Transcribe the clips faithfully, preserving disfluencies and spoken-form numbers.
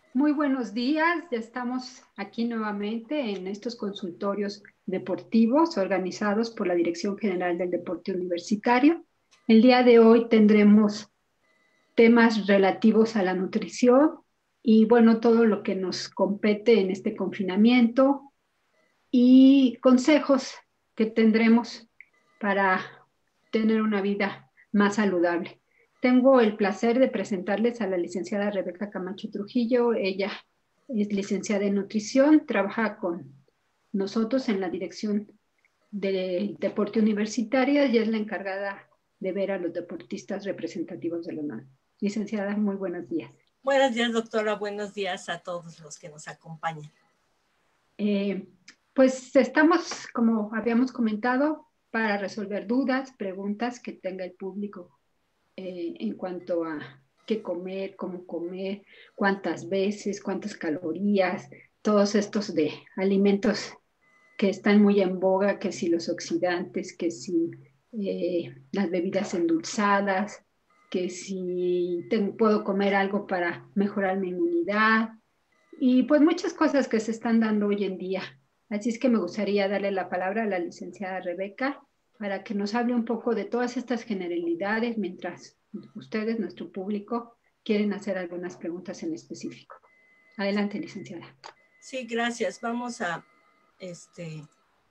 Muy buenos días, ya estamos aquí nuevamente en estos consultorios deportivos organizados por la Dirección General del Deporte Universitario. El día de hoy tendremos temas relativos a la nutrición y bueno, todo lo que nos compete en este confinamiento y consejos que tendremos para tener una vida más saludable. Tengo el placer de presentarles a la licenciada Rebeca Camacho Trujillo. Ella es licenciada en nutrición, trabaja con nosotros en la dirección del deporte universitario y es la encargada de ver a los deportistas representativos de la UNAM. Licenciada, muy buenos días. Buenos días, doctora. Buenos días a todos los que nos acompañan. Eh, pues estamos, como habíamos comentado, para resolver dudas, preguntas que tenga el público eh, en cuanto a qué comer, cómo comer, cuántas veces, cuántas calorías, todos estos de alimentos que están muy en boga, que si los oxidantes, que si eh, las bebidas endulzadas, que si tengo, puedo comer algo para mejorar mi inmunidad y pues muchas cosas que se están dando hoy en día. Así es que me gustaría darle la palabra a la licenciada Rebeca para que nos hable un poco de todas estas generalidades mientras ustedes, nuestro público, quieren hacer algunas preguntas en específico. Adelante, licenciada. Sí, gracias. Vamos a, este,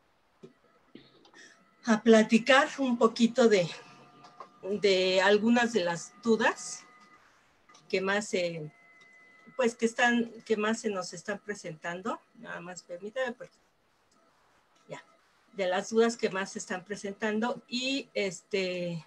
a platicar un poquito de, de algunas de las dudas que más, eh, pues que están, que más se nos están presentando. Nada más permítame, porque ya, de las dudas que más se están presentando y este,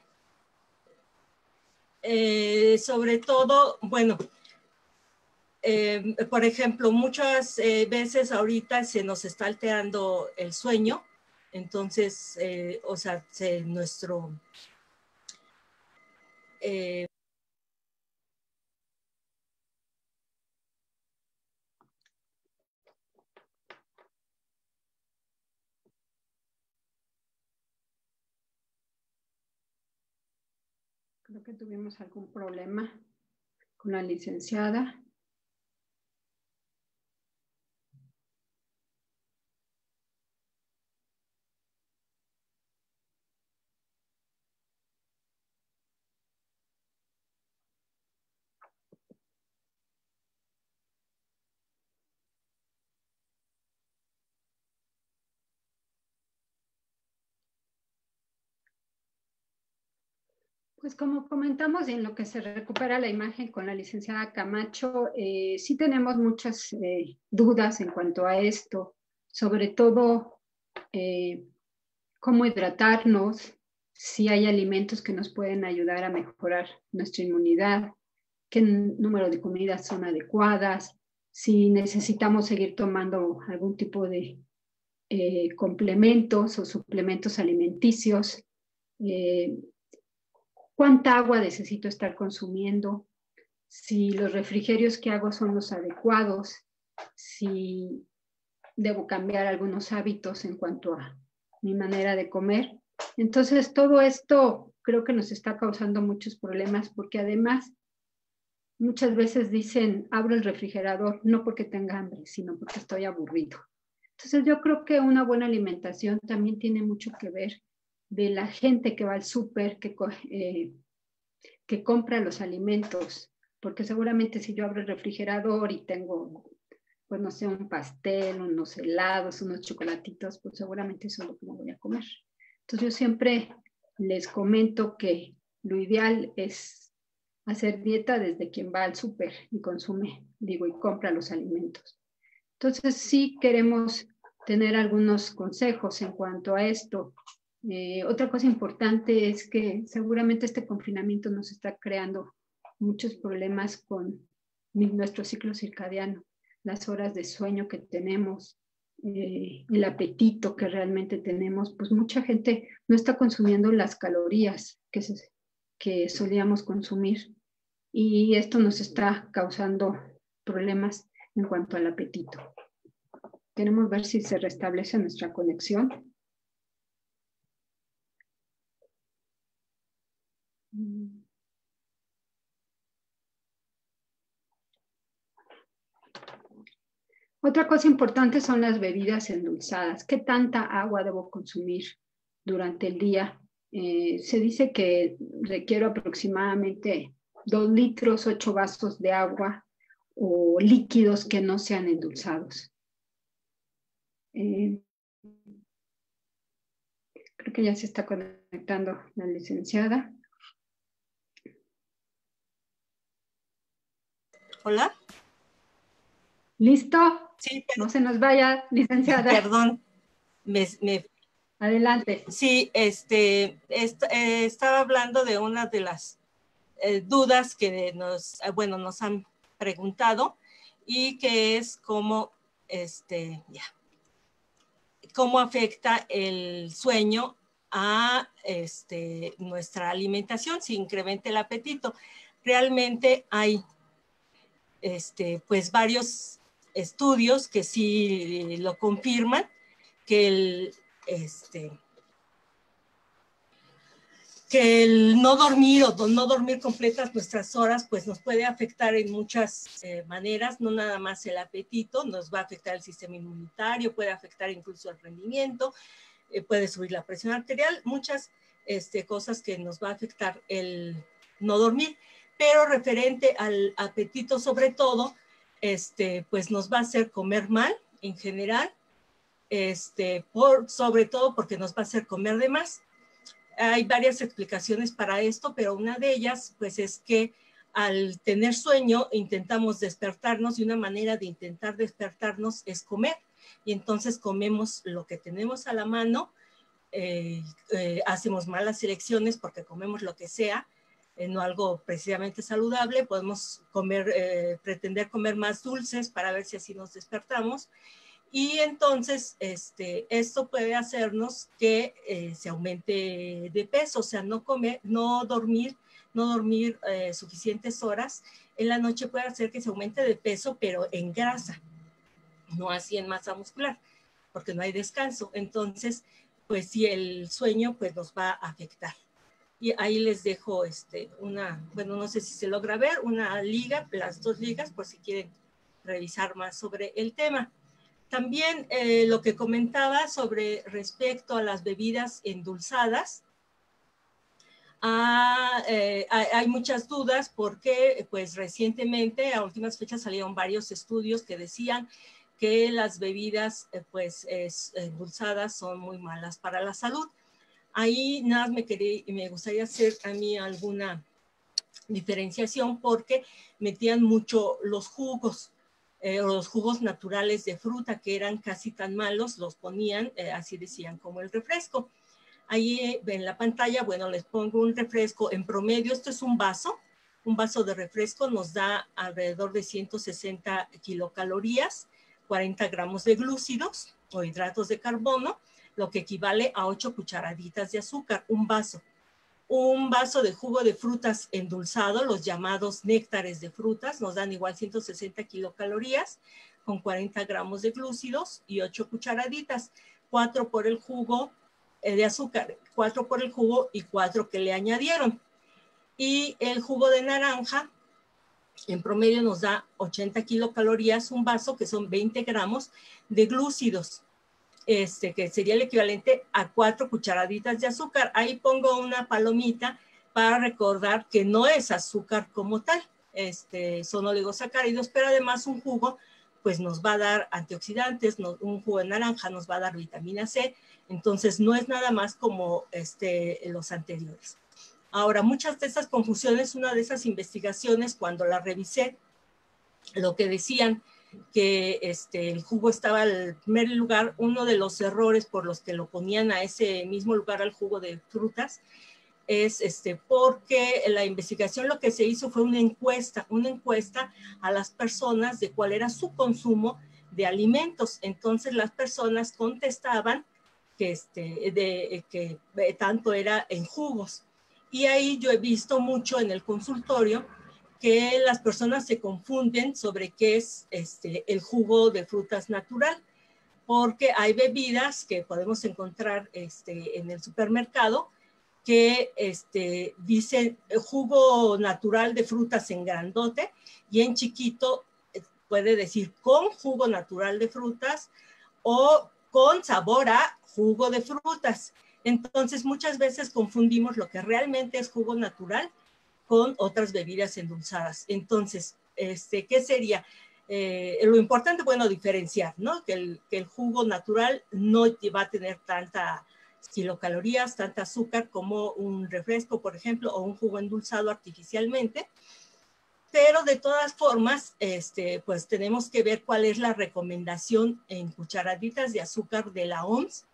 eh, sobre todo, bueno, Eh, por ejemplo, muchas eh, veces ahorita se nos está alterando el sueño, entonces, eh, o sea, se, nuestro... Eh, Creo que tuvimos algún problema con la licenciada. Pues como comentamos y en lo que se recupera la imagen con la licenciada Camacho, eh, sí tenemos muchas eh, dudas en cuanto a esto, sobre todo eh, cómo hidratarnos, si hay alimentos que nos pueden ayudar a mejorar nuestra inmunidad, qué número de comidas son adecuadas, si necesitamos seguir tomando algún tipo de eh, complementos o suplementos alimenticios. Eh, ¿Cuánta agua necesito estar consumiendo? Si los refrigerios que hago son los adecuados, si debo cambiar algunos hábitos en cuanto a mi manera de comer. Entonces, todo esto creo que nos está causando muchos problemas porque además muchas veces dicen, abro el refrigerador no porque tenga hambre, sino porque estoy aburrido. Entonces, yo creo que una buena alimentación también tiene mucho que ver de la gente que va al súper, que eh, que compra los alimentos, porque seguramente si yo abro el refrigerador y tengo, pues no sé, un pastel, unos helados, unos chocolatitos, pues seguramente eso es lo que me voy a comer. Entonces yo siempre les comento que lo ideal es hacer dieta desde quien va al súper y consume, digo, y compra los alimentos. Entonces sí queremos tener algunos consejos en cuanto a esto. Eh, otra cosa importante es que seguramente este confinamiento nos está creando muchos problemas con nuestro ciclo circadiano, las horas de sueño que tenemos, eh, el apetito que realmente tenemos, pues mucha gente no está consumiendo las calorías que, se, que solíamos consumir y esto nos está causando problemas en cuanto al apetito. Queremos ver si se restablece nuestra conexión. Otra cosa importante son las bebidas endulzadas. ¿Qué tanta agua debo consumir durante el día? Eh, se dice que requiero aproximadamente dos litros, ocho vasos de agua o líquidos que no sean endulzados. Eh, creo que ya se está conectando la licenciada. Hola. ¿Listo? Sí, no se nos vaya, licenciada. Perdón. Me, me... Adelante. Sí, este, est eh, estaba hablando de una de las eh, dudas que nos, bueno, nos han preguntado y que es cómo, este, ya, cómo afecta el sueño a este, nuestra alimentación, si incrementa el apetito. Realmente hay este, pues varios estudios que sí lo confirman, que el, este, que el no dormir o no dormir completas nuestras horas, pues nos puede afectar en muchas eh, maneras, no nada más el apetito, nos va a afectar el sistema inmunitario, puede afectar incluso el rendimiento, eh, puede subir la presión arterial, muchas este, cosas que nos va a afectar el no dormir, pero referente al apetito sobre todo, este, pues nos va a hacer comer mal en general, este, por, sobre todo porque nos va a hacer comer de más. Hay varias explicaciones para esto, pero una de ellas pues es que al tener sueño intentamos despertarnos y una manera de intentar despertarnos es comer. Y entonces comemos lo que tenemos a la mano, eh, eh, hacemos malas elecciones porque comemos lo que sea, eh, no algo precisamente saludable, podemos comer, eh, pretender comer más dulces para ver si así nos despertamos. Y entonces este, esto puede hacernos que eh, se aumente de peso, o sea, no comer, no dormir, no dormir eh, suficientes horas en la noche puede hacer que se aumente de peso, pero en grasa, no así en masa muscular, porque no hay descanso. Entonces, pues sí, el sueño pues nos va a afectar. Y ahí les dejo este, una, bueno, no sé si se logra ver, una liga, las dos ligas, por si quieren revisar más sobre el tema. También eh, lo que comentaba sobre respecto a las bebidas endulzadas, ah, eh, hay, hay muchas dudas porque pues recientemente a últimas fechas salieron varios estudios que decían que las bebidas eh, pues es, endulzadas son muy malas para la salud. Ahí nada me, quería, me gustaría hacer a mí alguna diferenciación porque metían mucho los jugos. Eh, los jugos naturales de fruta que eran casi tan malos, los ponían, eh, así decían, como el refresco. Ahí eh, en la pantalla, bueno, les pongo un refresco en promedio, esto es un vaso, un vaso de refresco nos da alrededor de ciento sesenta kilocalorías, cuarenta gramos de glúcidos o hidratos de carbono, lo que equivale a ocho cucharaditas de azúcar, un vaso. Un vaso de jugo de frutas endulzado, los llamados néctares de frutas, nos dan igual ciento sesenta kilocalorías con cuarenta gramos de glúcidos y ocho cucharaditas, cuatro por el jugo eh, de azúcar, cuatro por el jugo y cuatro que le añadieron. Y el jugo de naranja, en promedio nos da ochenta kilocalorías, un vaso que son veinte gramos de glúcidos. Este, que sería el equivalente a cuatro cucharaditas de azúcar. Ahí pongo una palomita para recordar que no es azúcar como tal, este, son oligosacáridos, pero además un jugo pues nos va a dar antioxidantes, no, un jugo de naranja nos va a dar vitamina C, entonces no es nada más como este, los anteriores. Ahora, muchas de esas confusiones, una de esas investigaciones, cuando la revisé, lo que decían que este, el jugo estaba al primer lugar, uno de los errores por los que lo ponían a ese mismo lugar al jugo de frutas, es este, porque la investigación lo que se hizo fue una encuesta, una encuesta a las personas de cuál era su consumo de alimentos. Entonces las personas contestaban que, este, de, que tanto era en jugos. Y ahí yo he visto mucho en el consultorio que las personas se confunden sobre qué es este, el jugo de frutas natural, porque hay bebidas que podemos encontrar este, en el supermercado que este, dicen jugo natural de frutas en grandote y en chiquito puede decir con jugo natural de frutas o con sabor a jugo de frutas. Entonces, muchas veces confundimos lo que realmente es jugo natural con otras bebidas endulzadas. Entonces, este, ¿qué sería? Eh, lo importante, bueno, diferenciar, ¿no? Que el, que el jugo natural no va a tener tanta kilocalorías, tanta azúcar como un refresco, por ejemplo, o un jugo endulzado artificialmente. Pero de todas formas, este, pues tenemos que ver cuál es la recomendación en cucharaditas de azúcar de la O M S.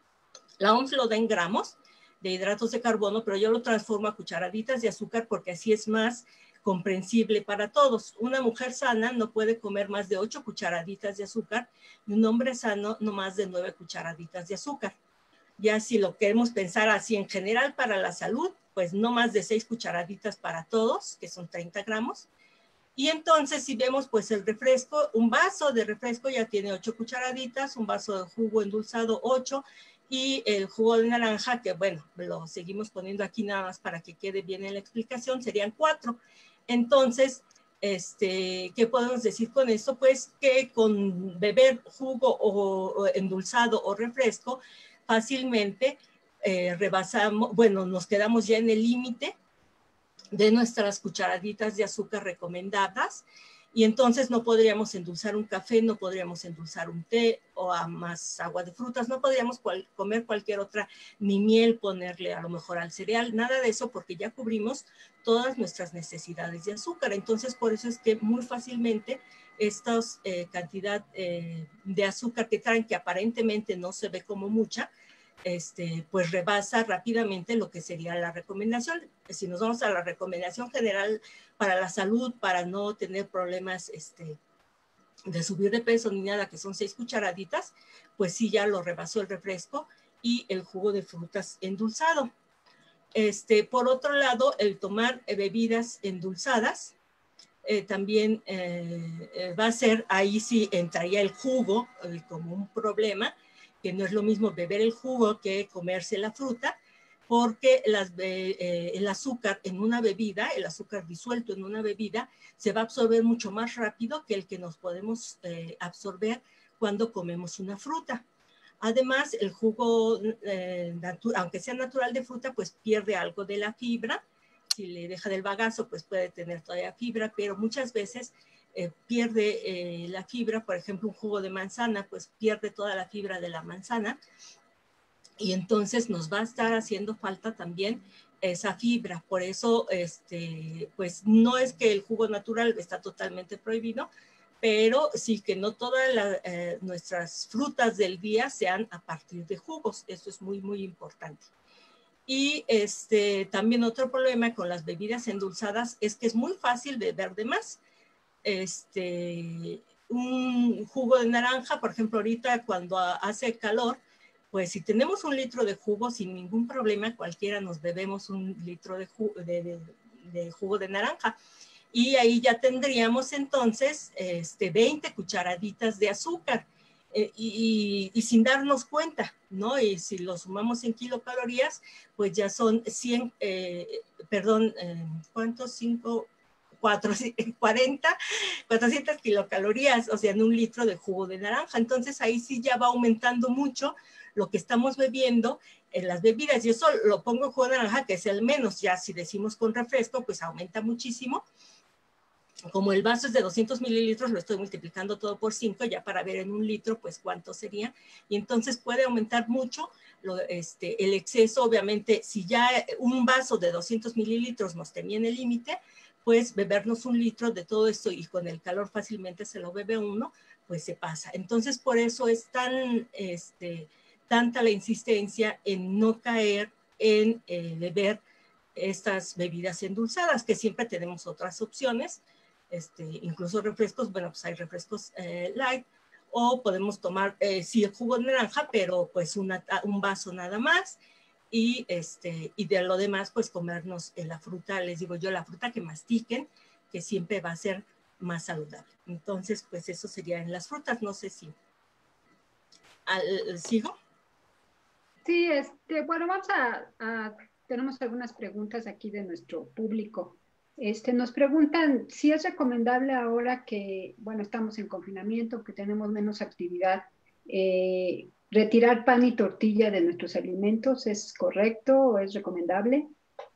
La O M S lo da en gramos de hidratos de carbono, pero yo lo transformo a cucharaditas de azúcar porque así es más comprensible para todos. Una mujer sana no puede comer más de ocho cucharaditas de azúcar y un hombre sano no más de nueve cucharaditas de azúcar. Ya si lo queremos pensar así en general para la salud, pues no más de seis cucharaditas para todos, que son treinta gramos. Y entonces si vemos pues el refresco, un vaso de refresco ya tiene ocho cucharaditas, un vaso de jugo endulzado ocho, y el jugo de naranja, que bueno, lo seguimos poniendo aquí nada más para que quede bien en la explicación, serían cuatro. Entonces, este, ¿qué podemos decir con esto? Pues que con beber jugo o, o endulzado o refresco, fácilmente eh, rebasamos, bueno, nos quedamos ya en el límite de nuestras cucharaditas de azúcar recomendadas, y entonces no podríamos endulzar un café, no podríamos endulzar un té o a más agua de frutas, no podríamos cual, comer cualquier otra, ni miel ponerle a lo mejor al cereal, nada de eso, porque ya cubrimos todas nuestras necesidades de azúcar. Entonces por eso es que muy fácilmente esta eh, cantidad eh, de azúcar que traen, que aparentemente no se ve como mucha, Este, pues rebasa rápidamente lo que sería la recomendación. Si nos vamos a la recomendación general para la salud, para no tener problemas este, de subir de peso ni nada, que son seis cucharaditas, pues sí ya lo rebasó el refresco y el jugo de frutas endulzado. Este, por otro lado, el tomar bebidas endulzadas eh, también eh, va a ser, ahí sí entraría el jugo eh, como un problema, que no es lo mismo beber el jugo que comerse la fruta, porque las, eh, el azúcar en una bebida, el azúcar disuelto en una bebida, se va a absorber mucho más rápido que el que nos podemos eh, absorber cuando comemos una fruta. Además, el jugo, eh, aunque sea natural de fruta, pues pierde algo de la fibra. Si le deja del bagazo, pues puede tener todavía fibra, pero muchas veces eh, pierde eh, la fibra. Por ejemplo, un jugo de manzana, pues pierde toda la fibra de la manzana, y entonces nos va a estar haciendo falta también esa fibra. Por eso, este, pues no es que el jugo natural está totalmente prohibido, pero sí que no todas la, eh, nuestras frutas del día sean a partir de jugos. Eso es muy, muy importante. Y este, también otro problema con las bebidas endulzadas es que es muy fácil beber de más. Este, un jugo de naranja, por ejemplo, ahorita cuando hace calor, pues si tenemos un litro de jugo, sin ningún problema, cualquiera nos bebemos un litro de jugo de, de, de, jugo de naranja. Y ahí ya tendríamos entonces este, veinte cucharaditas de azúcar. Eh, y, y, y sin darnos cuenta, ¿no? Y si lo sumamos en kilocalorías, pues ya son cien, eh, perdón, eh, ¿cuántos? cinco, cuatro, cuarenta, cuatrocientas kilocalorías, o sea, en un litro de jugo de naranja. Entonces ahí sí ya va aumentando mucho lo que estamos bebiendo en las bebidas. Y eso lo pongo en jugo de naranja, que es el menos. Ya si decimos con refresco, pues aumenta muchísimo. Como el vaso es de doscientos mililitros, lo estoy multiplicando todo por cinco ya para ver en un litro, pues cuánto sería. Y entonces puede aumentar mucho lo, este, el exceso. Obviamente, si ya un vaso de doscientos mililitros nos tenía en el límite, pues bebernos un litro de todo esto y con el calor fácilmente se lo bebe uno, pues se pasa. Entonces, por eso es tan, este, tanta la insistencia en no caer en eh, beber estas bebidas endulzadas, que siempre tenemos otras opciones. Este, incluso refrescos, bueno, pues hay refrescos eh, light, o podemos tomar, eh, sí, el jugo de naranja, pero pues una, un vaso nada más, y, este, y de lo demás, pues comernos eh, la fruta, les digo yo, la fruta que mastiquen, que siempre va a ser más saludable. Entonces, pues eso sería en las frutas, no sé si... ¿Al, ¿Sigo? Sí, este, bueno, vamos a, a, tenemos algunas preguntas aquí de nuestro público. Este, nos preguntan si es recomendable ahora que, bueno, estamos en confinamiento, que tenemos menos actividad, eh, retirar pan y tortilla de nuestros alimentos. ¿Es correcto o es recomendable?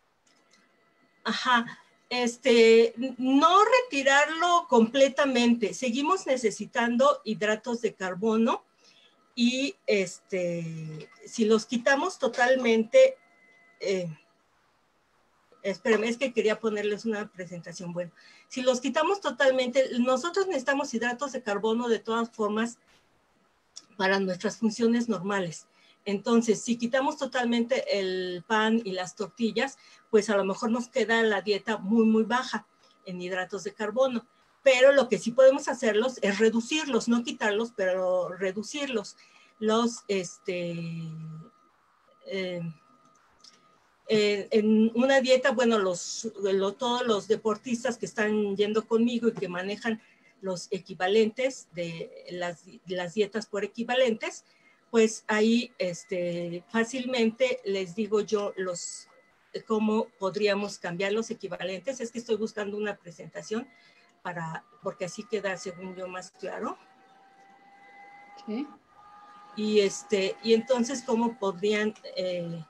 Ajá, este, no retirarlo completamente. Seguimos necesitando hidratos de carbono y este, si los quitamos totalmente, eh, espérenme, es que quería ponerles una presentación. Bueno, si los quitamos totalmente, nosotros necesitamos hidratos de carbono de todas formas para nuestras funciones normales. Entonces, si quitamos totalmente el pan y las tortillas, pues a lo mejor nos queda la dieta muy, muy baja en hidratos de carbono. Pero lo que sí podemos hacerlos es reducirlos, no quitarlos, pero reducirlos. Los, este, eh, eh, en una dieta, bueno, los, lo, todos los deportistas que están yendo conmigo y que manejan los equivalentes de las, las dietas por equivalentes, pues ahí este, fácilmente les digo yo los, cómo podríamos cambiar los equivalentes. Es que estoy buscando una presentación para, porque así queda según yo más claro. Sí. Y, este, y entonces cómo podrían... Eh,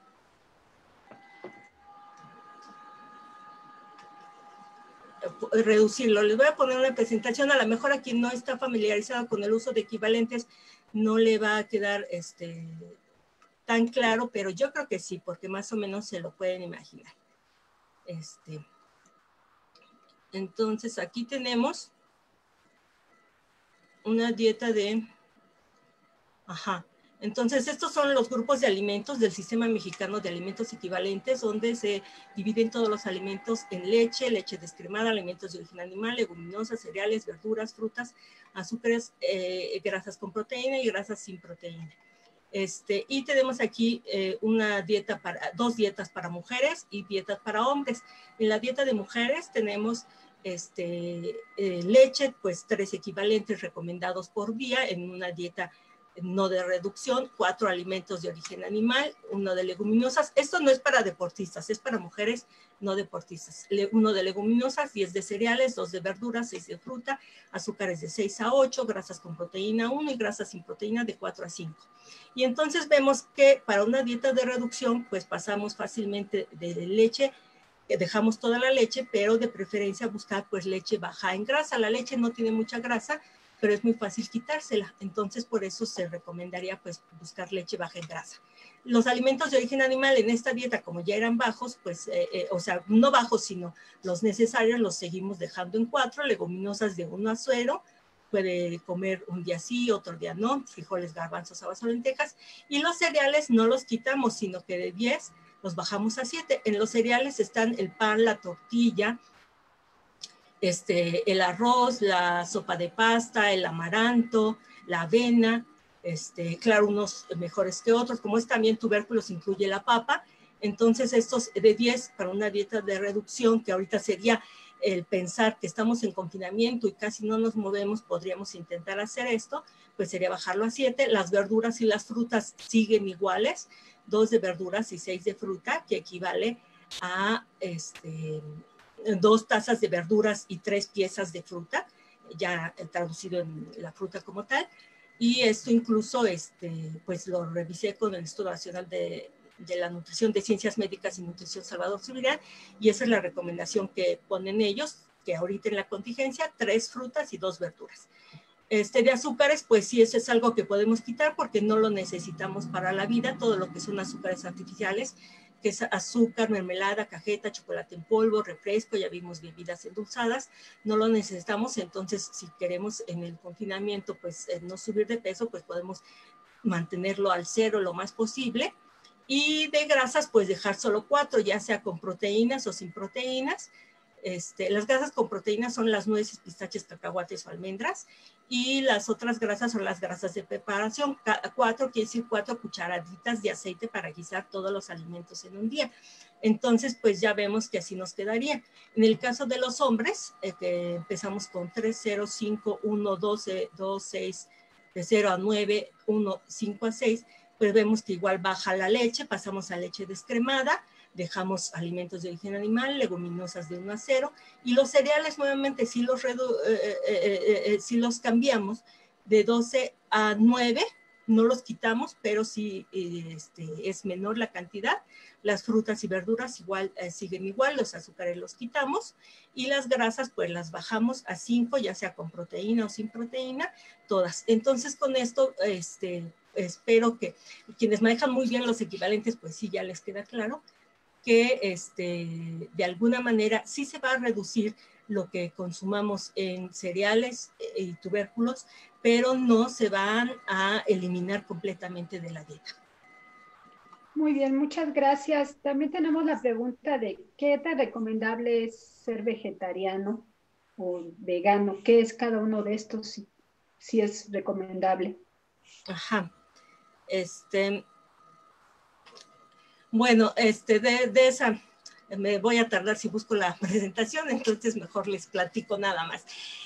reducirlo. Les voy a poner una presentación, a lo mejor a quien no está familiarizado con el uso de equivalentes no le va a quedar este, tan claro, pero yo creo que sí, porque más o menos se lo pueden imaginar. Este, entonces aquí tenemos una dieta de... Ajá. Entonces, estos son los grupos de alimentos del Sistema Mexicano de Alimentos Equivalentes, donde se dividen todos los alimentos en leche, leche descremada, alimentos de origen animal, leguminosas, cereales, verduras, frutas, azúcares, eh, grasas con proteína y grasas sin proteína. Este, y tenemos aquí eh, una dieta para, dos dietas para mujeres y dietas para hombres. En la dieta de mujeres tenemos este, eh, leche, pues tres equivalentes recomendados por día en una dieta no de reducción, cuatro alimentos de origen animal, uno de leguminosas. Esto no es para deportistas, es para mujeres no deportistas. Uno de leguminosas, diez de cereales, dos de verduras, seis de fruta, azúcares de seis a ocho, grasas con proteína uno y grasas sin proteína de cuatro a cinco. Y entonces vemos que para una dieta de reducción, pues pasamos fácilmente de leche, dejamos toda la leche, pero de preferencia buscar pues leche baja en grasa. La leche no tiene mucha grasa, pero es muy fácil quitársela. Entonces, por eso se recomendaría pues buscar leche baja en grasa. Los alimentos de origen animal en esta dieta, como ya eran bajos, pues, eh, eh, o sea, no bajos, sino los necesarios, los seguimos dejando en cuatro, leguminosas de uno a cero, puede comer un día sí, otro día no, frijoles, garbanzos, habas o lentejas, y los cereales no los quitamos, sino que de diez los bajamos a siete. En los cereales están el pan, la tortilla, Este, el arroz, la sopa de pasta, el amaranto, la avena, este, claro, unos mejores que otros, como es también tubérculos, incluye la papa. Entonces, estos de diez para una dieta de reducción, que ahorita sería el pensar que estamos en confinamiento y casi no nos movemos, podríamos intentar hacer esto, pues sería bajarlo a siete. Las verduras y las frutas siguen iguales, dos de verduras y seis de fruta, que equivale a este, dos tazas de verduras y tres piezas de fruta, ya traducido en la fruta como tal. Y esto incluso, este, pues lo revisé con el Instituto Nacional de, de la Nutrición, de Ciencias Médicas y Nutrición Salvador Subirán, y esa es la recomendación que ponen ellos, que ahorita en la contingencia, tres frutas y dos verduras. Este, de azúcares, pues sí, eso es algo que podemos quitar porque no lo necesitamos para la vida, todo lo que son azúcares artificiales, que es azúcar, mermelada, cajeta, chocolate en polvo, refresco, ya vimos bebidas endulzadas, no lo necesitamos. Entonces, si queremos en el confinamiento, pues eh, no subir de peso, pues podemos mantenerlo al cero lo más posible. Y de grasas, pues dejar solo cuatro, ya sea con proteínas o sin proteínas. Este, las grasas con proteínas son las nueces, pistaches, cacahuates o almendras, y las otras grasas son las grasas de preparación. Cuatro quiere decir cuatro cucharaditas de aceite para guisar todos los alimentos en un día. Entonces, pues ya vemos que así nos quedaría. En el caso de los hombres, eh, que empezamos con tres, cero, cinco, uno, doce, dos, seis, de cero a nueve, uno, cinco a seis, pues vemos que igual baja la leche, pasamos a leche descremada, dejamos alimentos de origen animal, leguminosas de uno a cero, y los cereales nuevamente sí los, redu eh, eh, eh, sí los cambiamos de doce a nueve, no los quitamos, pero sí eh, este, es menor la cantidad. Las frutas y verduras igual eh, siguen igual, los azúcares los quitamos, y las grasas pues las bajamos a cinco, ya sea con proteína o sin proteína, todas. Entonces con esto este, espero que quienes manejan muy bien los equivalentes, pues sí ya les queda claro que este, de alguna manera sí se va a reducir lo que consumamos en cereales y tubérculos, pero no se van a eliminar completamente de la dieta. Muy bien, muchas gracias. También tenemos la pregunta de qué tan recomendable es ser vegetariano o vegano. ¿Qué es cada uno de estos? Si, si es recomendable. Ajá. Este, bueno, este, de, de esa me voy a tardar si busco la presentación, entonces mejor les platico nada más.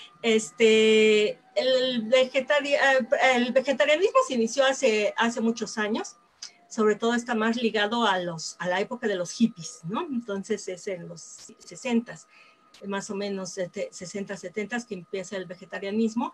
Este, el, vegetari el vegetarianismo se inició hace, hace muchos años, sobre todo está más ligado a, los, a la época de los hippies, ¿no? Entonces es en los sesentas, más o menos sesenta, setenta que empieza el vegetarianismo.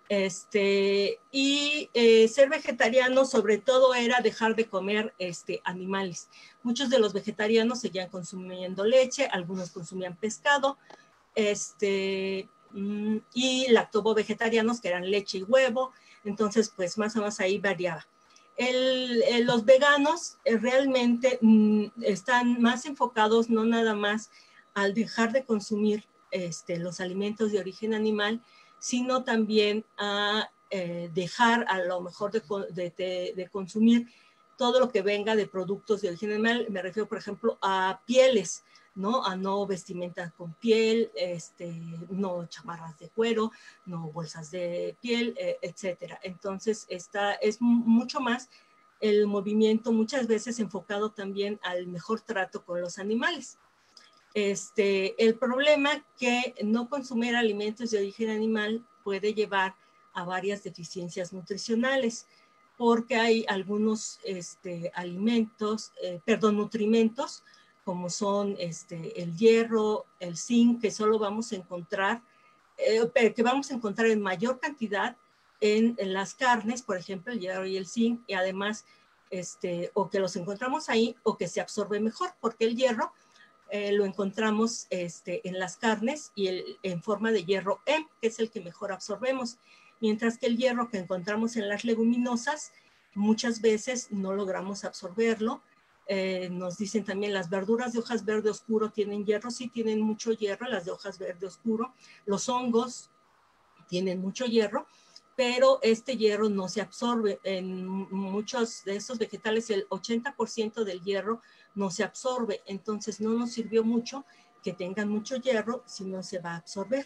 Este, y eh, ser vegetariano sobre todo era dejar de comer este, animales. Muchos de los vegetarianos seguían consumiendo leche, algunos consumían pescado, este, y lactovo-vegetarianos que eran leche y huevo, entonces pues más o menos ahí variaba. El, el, los veganos eh, realmente mm, están más enfocados no nada más al dejar de consumir este, los alimentos de origen animal, sino también a eh, dejar a lo mejor de, de, de, de consumir todo lo que venga de productos de origen animal. Me refiero, por ejemplo, a pieles, ¿no? A no vestimenta con piel, este, no chamarras de cuero, no bolsas de piel, eh, etcétera. Entonces, esta es mucho más el movimiento, muchas veces enfocado también al mejor trato con los animales. Este, el problema que no consumir alimentos de origen animal puede llevar a varias deficiencias nutricionales, porque hay algunos este, alimentos, eh, perdón, nutrimentos, como son este, el hierro, el zinc, que solo vamos a encontrar, eh, que vamos a encontrar en mayor cantidad en, en las carnes, por ejemplo, el hierro y el zinc, y además, este, o que los encontramos ahí, o que se absorbe mejor, porque el hierro Eh, lo encontramos este, en las carnes y el, en forma de hierro M, que es el que mejor absorbemos, mientras que el hierro que encontramos en las leguminosas muchas veces no logramos absorberlo. Eh, nos dicen también las verduras de hojas verde oscuro tienen hierro, sí tienen mucho hierro, las de hojas verde oscuro, los hongos tienen mucho hierro, pero este hierro no se absorbe. En muchos de estos vegetales el ochenta por ciento del hierro no se absorbe, entonces no nos sirvió mucho que tengan mucho hierro si no se va a absorber.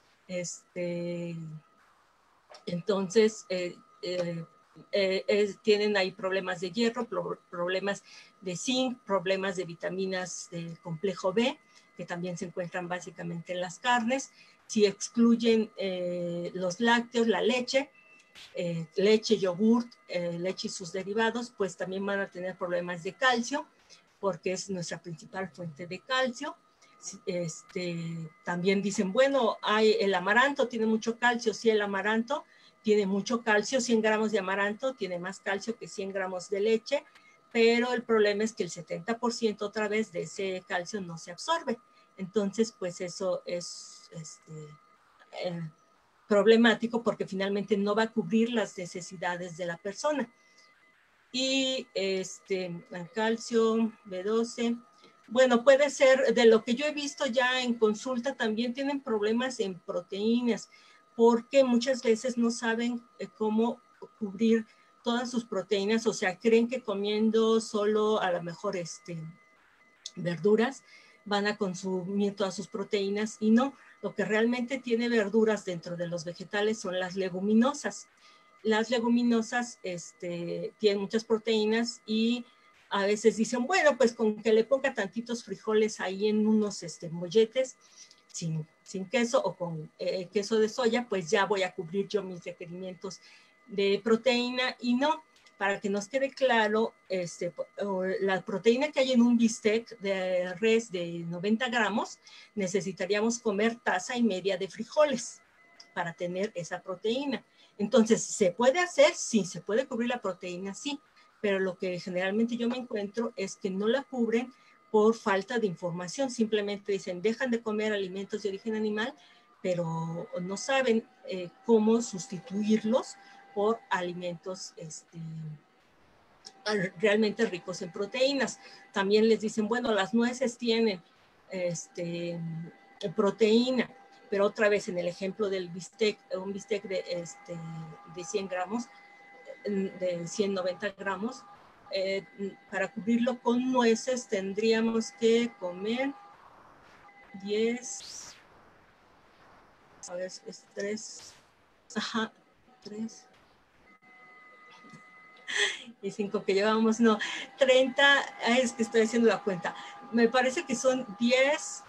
Este, entonces, eh, eh, eh, eh, tienen ahí problemas de hierro, pro problemas de zinc, problemas de vitaminas del complejo B, que también se encuentran básicamente en las carnes. Si excluyen eh, los lácteos, la leche, eh, leche, yogurt, eh, leche y sus derivados, pues también van a tener problemas de calcio, porque es nuestra principal fuente de calcio. Este, también dicen, bueno, hay, el amaranto tiene mucho calcio. Sí, el amaranto tiene mucho calcio, cien gramos de amaranto tiene más calcio que cien gramos de leche, pero el problema es que el setenta por ciento otra vez de ese calcio no se absorbe. Entonces, pues eso es este, eh, problemático porque finalmente no va a cubrir las necesidades de la persona. Y este, calcio, B doce, bueno, puede ser, de lo que yo he visto ya en consulta, también tienen problemas en proteínas, porque muchas veces no saben cómo cubrir todas sus proteínas, o sea, creen que comiendo solo a lo mejor este, verduras van a consumir todas sus proteínas, y no, lo que realmente tiene verduras dentro de los vegetales son las leguminosas. Las leguminosas este, tienen muchas proteínas y a veces dicen, bueno, pues con que le ponga tantitos frijoles ahí en unos este, molletes sin, sin queso o con eh, queso de soya, pues ya voy a cubrir yo mis requerimientos de proteína, y no. para que nos quede claro, este, la proteína que hay en un bistec de res de noventa gramos, necesitaríamos comer taza y media de frijoles para tener esa proteína. Entonces, ¿se puede hacer? Sí, se puede cubrir la proteína, sí, pero lo que generalmente yo me encuentro es que no la cubren por falta de información. Simplemente dicen, dejan de comer alimentos de origen animal, pero no saben eh, cómo sustituirlos por alimentos este, realmente ricos en proteínas. También les dicen, bueno, las nueces tienen este, proteína, pero otra vez en el ejemplo del bistec, un bistec de, este, de cien gramos, de ciento noventa gramos, eh, para cubrirlo con nueces tendríamos que comer diez, a ver, es tres, ajá, tres y cinco que llevamos, no, treinta, es que estoy haciendo la cuenta, me parece que son diez,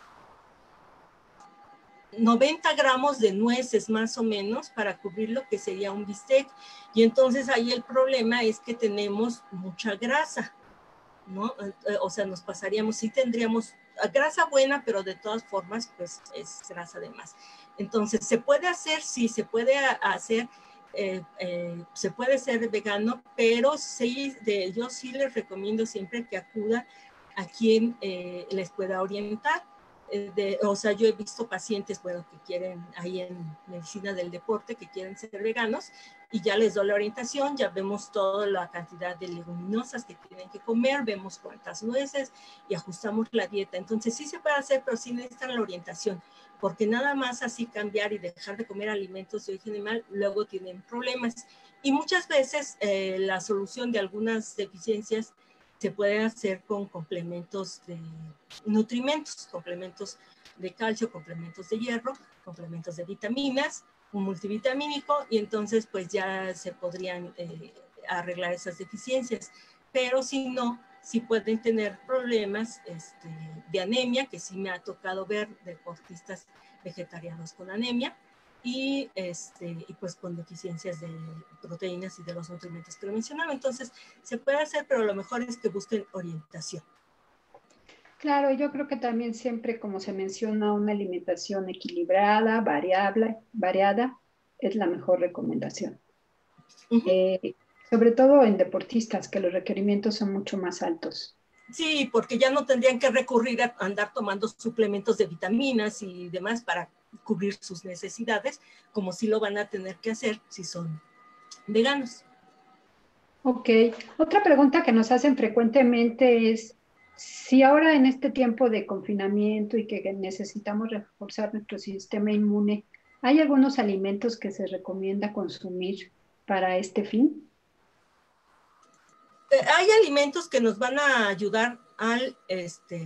noventa gramos de nueces más o menos para cubrir lo que sería un bistec. Y entonces ahí el problema es que tenemos mucha grasa, ¿no? O sea, nos pasaríamos, sí tendríamos grasa buena, pero de todas formas, pues es grasa de más. Entonces, ¿se puede hacer? Sí, se puede hacer, eh, eh, se puede ser vegano, pero sí, de, yo sí les recomiendo siempre que acudan a quien eh, les pueda orientar. De, o sea, yo he visto pacientes, bueno, que quieren, ahí en medicina del deporte, que quieren ser veganos, y ya les doy la orientación, ya vemos toda la cantidad de leguminosas que tienen que comer, vemos cuántas nueces y ajustamos la dieta. Entonces sí se puede hacer, pero sí necesitan la orientación, porque nada más así cambiar y dejar de comer alimentos de origen animal, luego tienen problemas. Y muchas veces eh, la solución de algunas deficiencias se puede hacer con complementos de nutrimentos, complementos de calcio, complementos de hierro, complementos de vitaminas, un multivitamínico, y entonces pues ya se podrían eh, arreglar esas deficiencias. Pero si no, sí pueden tener problemas este, de anemia, que sí me ha tocado ver deportistas vegetarianos con anemia, y, este, y pues con deficiencias de proteínas y de los nutrientes que lo mencionaba. Entonces se puede hacer, pero lo mejor es que busquen orientación. Claro, yo creo que también siempre, como se menciona, una alimentación equilibrada, variable, variada, es la mejor recomendación. Uh-huh. Eh, sobre todo en deportistas, que los requerimientos son mucho más altos. Sí, porque ya no tendrían que recurrir a andar tomando suplementos de vitaminas y demás para cubrir sus necesidades, como sí lo van a tener que hacer si son veganos. Ok, otra pregunta que nos hacen frecuentemente es, si ahora en este tiempo de confinamiento y que necesitamos reforzar nuestro sistema inmune, ¿hay algunos alimentos que se recomienda consumir para este fin? Eh, hay alimentos que nos van a ayudar al, este,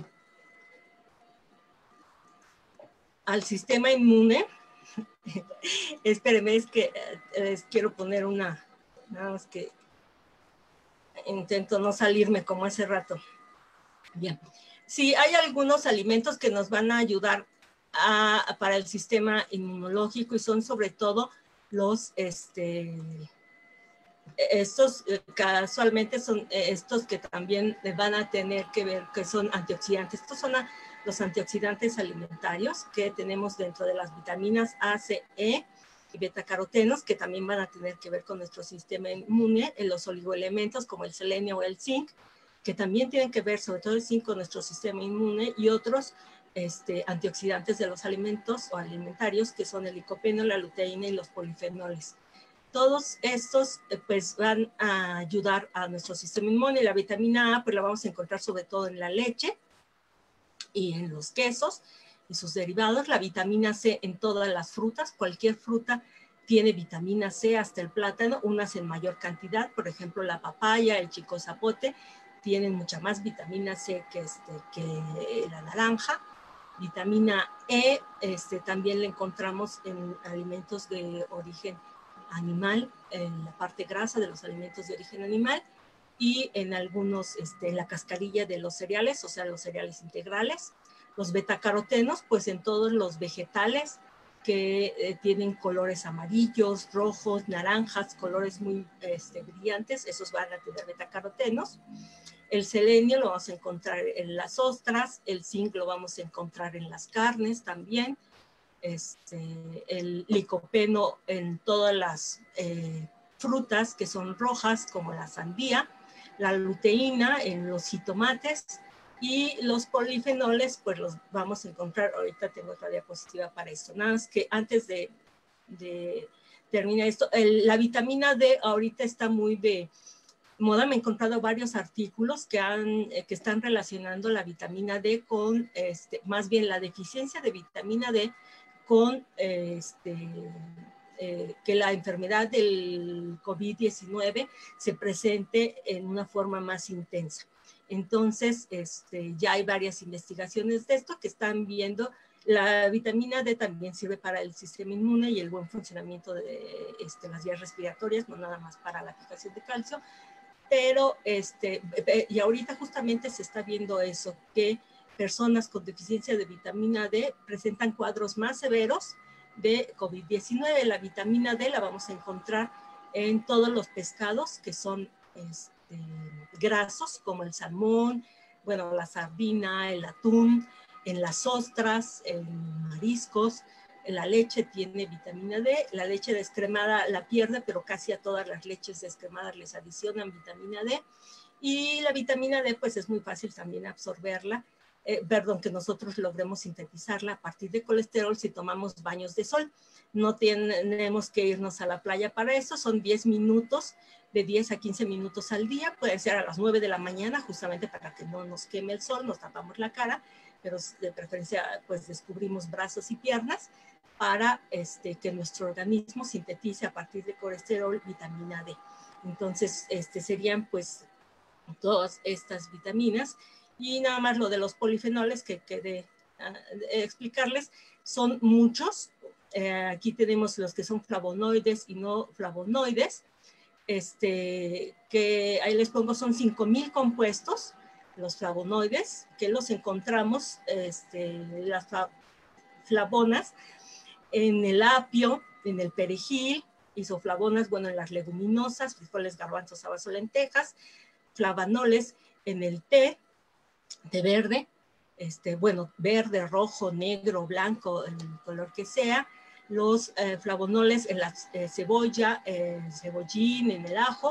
al sistema inmune. Espérenme, es que eh, quiero poner una, nada más que intento no salirme como hace rato. Bien. Sí, hay algunos alimentos que nos van a ayudar a, para el sistema inmunológico y son sobre todo los, este, estos eh, casualmente son estos que también van a tener que ver que son antioxidantes. Estos son a, los antioxidantes alimentarios que tenemos dentro de las vitaminas A, C, E y betacarotenos, que también van a tener que ver con nuestro sistema inmune, en los oligoelementos como el selenio o el zinc, que también tienen que ver, sobre todo el zinc, con nuestro sistema inmune, y otros este, antioxidantes de los alimentos o alimentarios, que son el licopeno, la luteína y los polifenoles. Todos estos pues van a ayudar a nuestro sistema inmune. La vitamina A pues la vamos a encontrar sobre todo en la leche y en los quesos y sus derivados. La vitamina C en todas las frutas. Cualquier fruta tiene vitamina C, hasta el plátano, unas en mayor cantidad. Por ejemplo, la papaya, el chico zapote, tienen mucha más vitamina C que, este, que la naranja. Vitamina E este, también la encontramos en alimentos de origen animal, en la parte grasa de los alimentos de origen animal, y en algunos, este, la cascarilla de los cereales, o sea, los cereales integrales. Los betacarotenos, pues en todos los vegetales que eh, tienen colores amarillos, rojos, naranjas, colores muy este, brillantes, esos van a tener betacarotenos. El selenio lo vamos a encontrar en las ostras, el zinc lo vamos a encontrar en las carnes también, este, el licopeno en todas las eh, frutas que son rojas, como la sandía, la luteína en los jitomates, y los polifenoles, pues los vamos a encontrar, ahorita tengo otra diapositiva para esto, nada más que antes de, de terminar esto, el, la vitamina D ahorita está muy de moda, me he encontrado varios artículos que, han, que están relacionando la vitamina D con, este, más bien la deficiencia de vitamina D con este, eh, que la enfermedad del COVID diecinueve se presente en una forma más intensa. Entonces, este, ya hay varias investigaciones de esto que están viendo. La vitamina D también sirve para el sistema inmune y el buen funcionamiento de este, las vías respiratorias, no nada más para la fijación de calcio. Pero, este, y ahorita justamente se está viendo eso, que personas con deficiencia de vitamina D presentan cuadros más severos de COVID diecinueve. La vitamina D la vamos a encontrar en todos los pescados que son este, grasos, como el salmón, bueno, la sardina, el atún, en las ostras, en mariscos. La leche tiene vitamina D, la leche descremada la pierde, pero casi a todas las leches descremadas les adicionan vitamina D. Y la vitamina D, pues es muy fácil también absorberla, eh, perdón, que nosotros logremos sintetizarla a partir de colesterol si tomamos baños de sol. No tenemos que irnos a la playa para eso, son diez minutos, de diez a quince minutos al día, puede ser a las nueve de la mañana, justamente para que no nos queme el sol, nos tapamos la cara, pero de preferencia pues descubrimos brazos y piernas para este, que nuestro organismo sintetice a partir de colesterol vitamina D. Entonces, este, serían pues todas estas vitaminas. Y nada más lo de los polifenoles que quedé uh, explicarles, son muchos. Eh, aquí tenemos los que son flavonoides y no flavonoides, este, que ahí les pongo, son cinco mil compuestos, los flavonoides, que los encontramos, este, las flavonas, en el apio, en el perejil, isoflavonas, bueno, en las leguminosas, frijoles, garbanzos, habas o lentejas, flavanoles en el té, té verde, este, bueno, verde, rojo, negro, blanco, el color que sea, los eh, flavonoles en la eh, cebolla, eh, cebollín, en el ajo,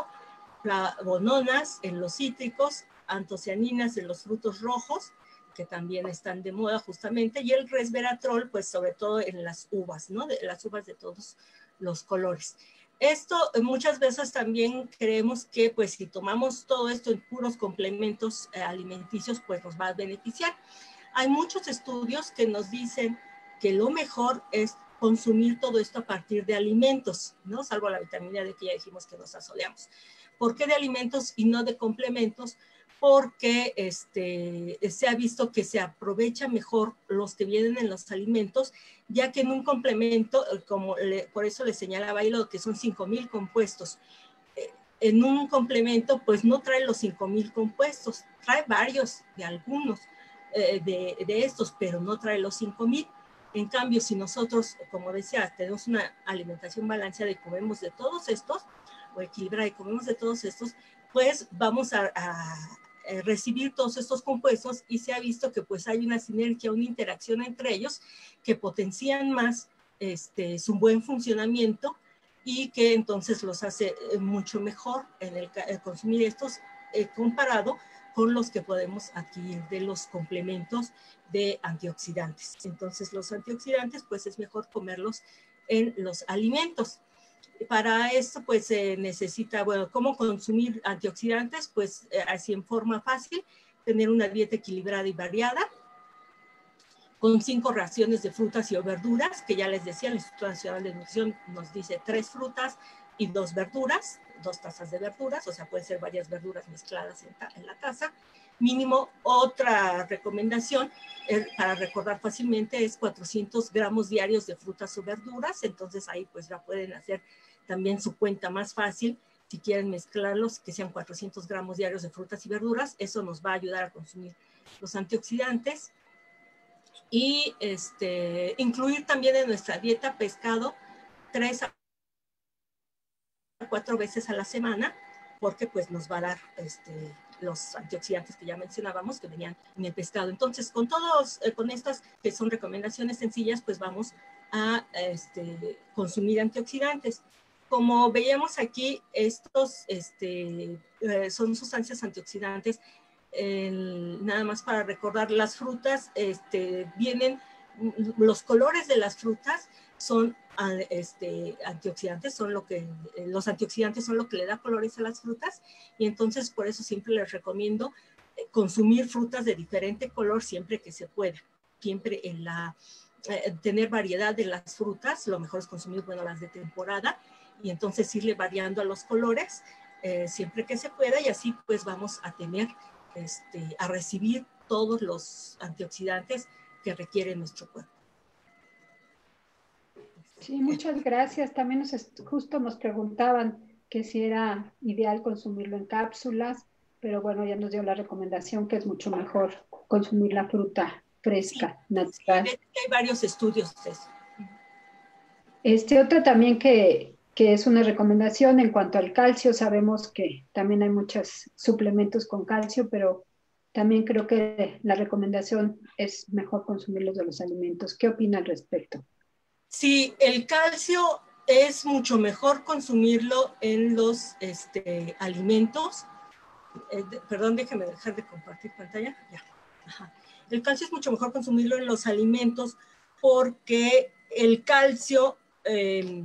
flavononas en los cítricos, antocianinas en los frutos rojos, que también están de moda justamente, y el resveratrol, pues sobre todo en las uvas, ¿no? De, las uvas de todos los colores. Esto muchas veces también creemos que pues si tomamos todo esto en puros complementos eh, alimenticios, pues nos va a beneficiar. Hay muchos estudios que nos dicen que lo mejor es consumir todo esto a partir de alimentos, ¿no? Salvo la vitamina D que ya dijimos que nos asoleamos. ¿Por qué de alimentos y no de complementos? Porque este, se ha visto que se aprovecha mejor los que vienen en los alimentos, ya que en un complemento, como le, por eso le señalaba ahí lo que son cinco mil compuestos, eh, en un complemento pues no trae los cinco mil compuestos, trae varios de algunos eh, de, de estos, pero no trae los cinco mil. En cambio, si nosotros, como decía, tenemos una alimentación balanceada y comemos de todos estos, o equilibrada y comemos de todos estos, pues vamos a, a, a recibir todos estos compuestos, y se ha visto que pues hay una sinergia, una interacción entre ellos que potencian más este, su buen funcionamiento, y que entonces los hace mucho mejor en el, el consumir estos eh, comparado con los que podemos adquirir de los complementos de antioxidantes. Entonces los antioxidantes pues es mejor comerlos en los alimentos. Para esto pues se eh, necesita, bueno, ¿cómo consumir antioxidantes? Pues eh, así en forma fácil, tener una dieta equilibrada y variada, con cinco raciones de frutas y verduras, que ya les decía, el Instituto Nacional de Nutrición nos dice tres frutas y dos verduras, dos tazas de verduras, o sea, pueden ser varias verduras mezcladas en, en la taza. Mínimo, otra recomendación eh, para recordar fácilmente es cuatrocientos gramos diarios de frutas o verduras, entonces ahí pues ya pueden hacer también su cuenta más fácil. Si quieren mezclarlos, que sean cuatrocientos gramos diarios de frutas y verduras, eso nos va a ayudar a consumir los antioxidantes. y este, incluir también en nuestra dieta pescado tres a cuatro veces a la semana, porque pues nos va a dar este, los antioxidantes que ya mencionábamos que venían en el pescado. Entonces, con todos, eh, con estas que son recomendaciones sencillas, pues vamos a este, consumir antioxidantes. Como veíamos aquí, estos este, eh, son sustancias antioxidantes. El, nada más para recordar, las frutas este, vienen, los colores de las frutas son este, antioxidantes, son lo que, los antioxidantes son lo que le da colores a las frutas, y entonces por eso siempre les recomiendo consumir frutas de diferente color siempre que se pueda. Siempre en la, eh, tener variedad de las frutas, lo mejor es consumir, bueno, las de temporada, y entonces irle variando a los colores eh, siempre que se pueda, y así pues vamos a tener, este, a recibir todos los antioxidantes que requiere nuestro cuerpo. Sí, muchas gracias. También nos, justo nos preguntaban que si era ideal consumirlo en cápsulas, pero bueno, ya nos dio la recomendación que es mucho mejor consumir la fruta fresca, sí, natural. Sí, hay varios estudios de eso. Este otro también que, que es una recomendación en cuanto al calcio, sabemos que también hay muchos suplementos con calcio, pero también creo que la recomendación es mejor consumirlos de los alimentos. ¿Qué opina al respecto? Sí, el calcio es mucho mejor consumirlo en los este, alimentos. Eh, de, perdón, déjeme dejar de compartir pantalla. Ya. Ajá. El calcio es mucho mejor consumirlo en los alimentos porque el calcio eh,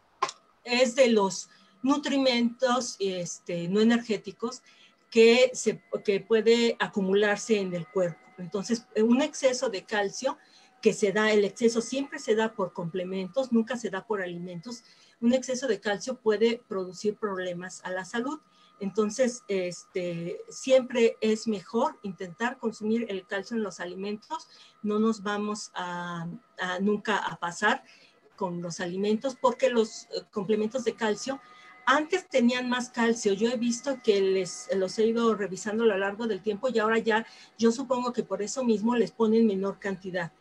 es de los nutrimentos este, no energéticos que, se, que puede acumularse en el cuerpo. Entonces, un exceso de calcio que se da, el exceso siempre se da por complementos, nunca se da por alimentos. Un exceso de calcio puede producir problemas a la salud. Entonces, este, siempre es mejor intentar consumir el calcio en los alimentos. No nos vamos a, a nunca a pasar con los alimentos porque los eh, complementos de calcio antes tenían más calcio. Yo he visto que les, los he ido revisando a lo largo del tiempo y ahora ya yo supongo que por eso mismo les ponen menor cantidad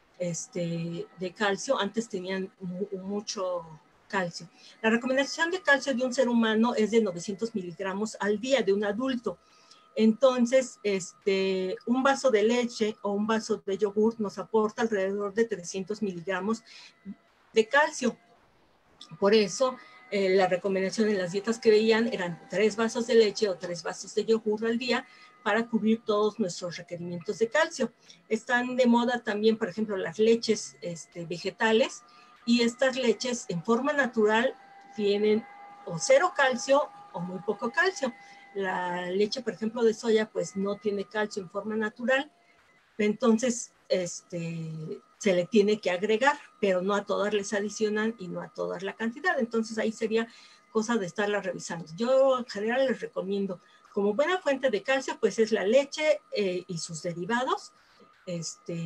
este, de calcio. Antes tenían mu mucho calcio. La recomendación de calcio de un ser humano es de novecientos miligramos al día de un adulto. Entonces, este, un vaso de leche o un vaso de yogur nos aporta alrededor de trescientos miligramos de calcio. Por eso, eh, la recomendación en las dietas que veían eran tres vasos de leche o tres vasos de yogur al día para cubrir todos nuestros requerimientos de calcio. Están de moda también, por ejemplo, las leches este, vegetales, y estas leches en forma natural tienen o cero calcio o muy poco calcio. La leche, por ejemplo, de soya, pues no tiene calcio en forma natural, entonces este, se le tiene que agregar, pero no a todas les adicionan y no a todas la cantidad. Entonces ahí sería cosa de estarla revisando. Yo en general les recomiendo, como buena fuente de calcio, pues es la leche eh, y sus derivados, este,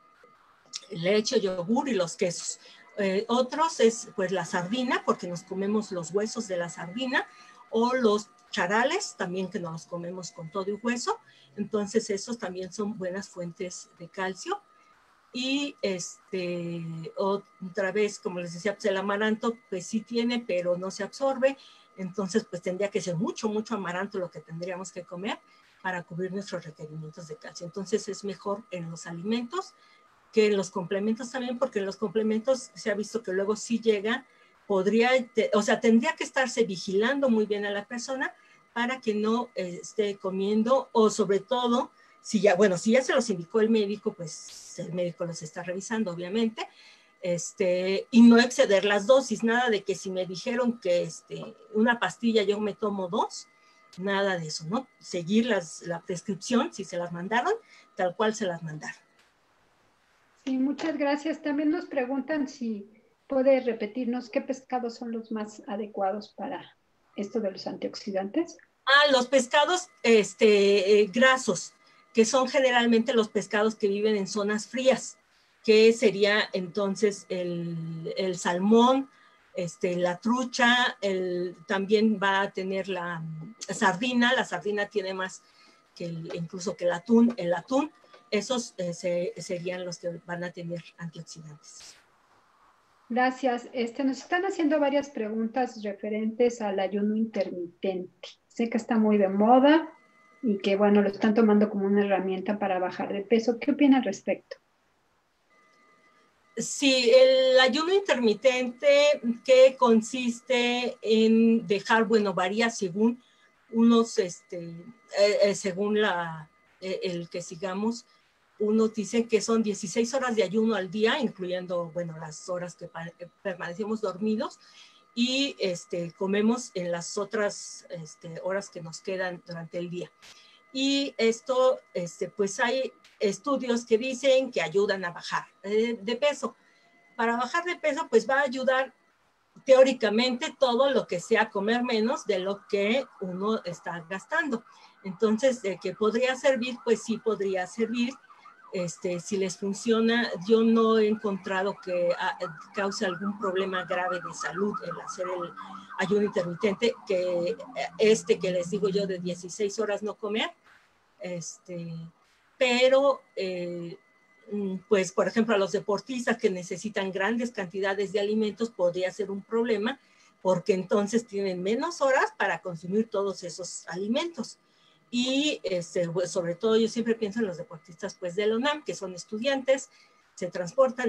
leche, yogur y los quesos. Eh, otros es pues la sardina, porque nos comemos los huesos de la sardina, o los charales, también que nos los comemos con todo y hueso. Entonces esos también son buenas fuentes de calcio. Y este, otra vez, como les decía, pues el amaranto pues sí tiene, pero no se absorbe. Entonces pues tendría que ser mucho, mucho amaranto lo que tendríamos que comer para cubrir nuestros requerimientos de calcio. Entonces es mejor en los alimentos que en los complementos también, porque en los complementos se ha visto que luego sí llega, podría, o sea, tendría que estarse vigilando muy bien a la persona para que no eh, esté comiendo, o sobre todo, si ya, bueno, si ya se los indicó el médico, pues el médico los está revisando, obviamente, este, y no exceder las dosis, nada de que si me dijeron que este, una pastilla yo me tomo dos, nada de eso, ¿no? Seguir las, la prescripción, si se las mandaron, tal cual se las mandaron. Sí, muchas gracias. También nos preguntan si puede repetirnos qué pescados son los más adecuados para esto de los antioxidantes. Ah, los pescados este, eh, grasos, que son generalmente los pescados que viven en zonas frías, que sería entonces el, el salmón, este, la trucha, el, también va a tener la, la sardina, la sardina tiene más que el, incluso que el atún, el atún, esos eh, se, serían los que van a tener antioxidantes. Gracias. Este, nos están haciendo varias preguntas referentes al ayuno intermitente. Sé que está muy de moda y que, bueno, lo están tomando como una herramienta para bajar de peso. ¿Qué opina al respecto? Sí, el ayuno intermitente, que consiste en dejar, bueno, varía según unos, este, eh, eh, según la, eh, el que sigamos, unos dicen que son dieciséis horas de ayuno al día, incluyendo, bueno, las horas que permanecemos dormidos, y este, comemos en las otras este, horas que nos quedan durante el día. Y esto, este, pues hay estudios que dicen que ayudan a bajar eh, de peso. Para bajar de peso, pues va a ayudar teóricamente todo lo que sea comer menos de lo que uno está gastando. Entonces, eh, ¿que podría servir? Pues sí podría servir. Este, si les funciona, yo no he encontrado que a, cause algún problema grave de salud el hacer el ayuno intermitente, que este que les digo yo de dieciséis horas no comer, este, pero eh, pues por ejemplo a los deportistas que necesitan grandes cantidades de alimentos podría ser un problema, porque entonces tienen menos horas para consumir todos esos alimentos. Y este, pues, sobre todo yo siempre pienso en los deportistas pues de la UNAM, que son estudiantes, se transportan,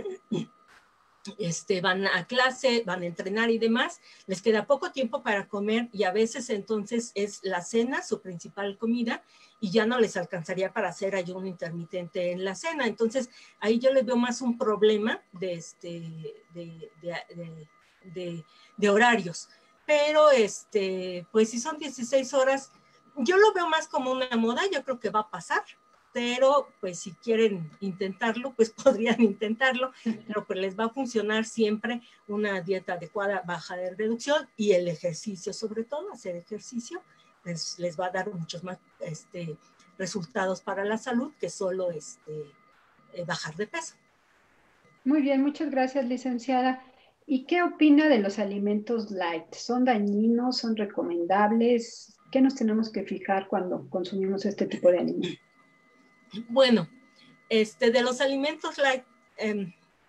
este, van a clase, van a entrenar y demás, les queda poco tiempo para comer y a veces entonces es la cena su principal comida y ya no les alcanzaría para hacer ayuno intermitente en la cena. Entonces ahí yo les veo más un problema de, este, de, de, de, de, de horarios. Pero este, pues si son dieciséis horas, yo lo veo más como una moda, yo creo que va a pasar, pero pues si quieren intentarlo, pues podrían intentarlo, pero pues les va a funcionar siempre una dieta adecuada, baja de reducción y el ejercicio, sobre todo hacer ejercicio, pues les va a dar muchos más este, resultados para la salud que solo este, eh, bajar de peso. Muy bien, muchas gracias, licenciada. ¿Y qué opina de los alimentos light? ¿Son dañinos? ¿Son recomendables? ¿Qué nos tenemos que fijar cuando consumimos este tipo de alimentos? Bueno, este, de los alimentos light, eh,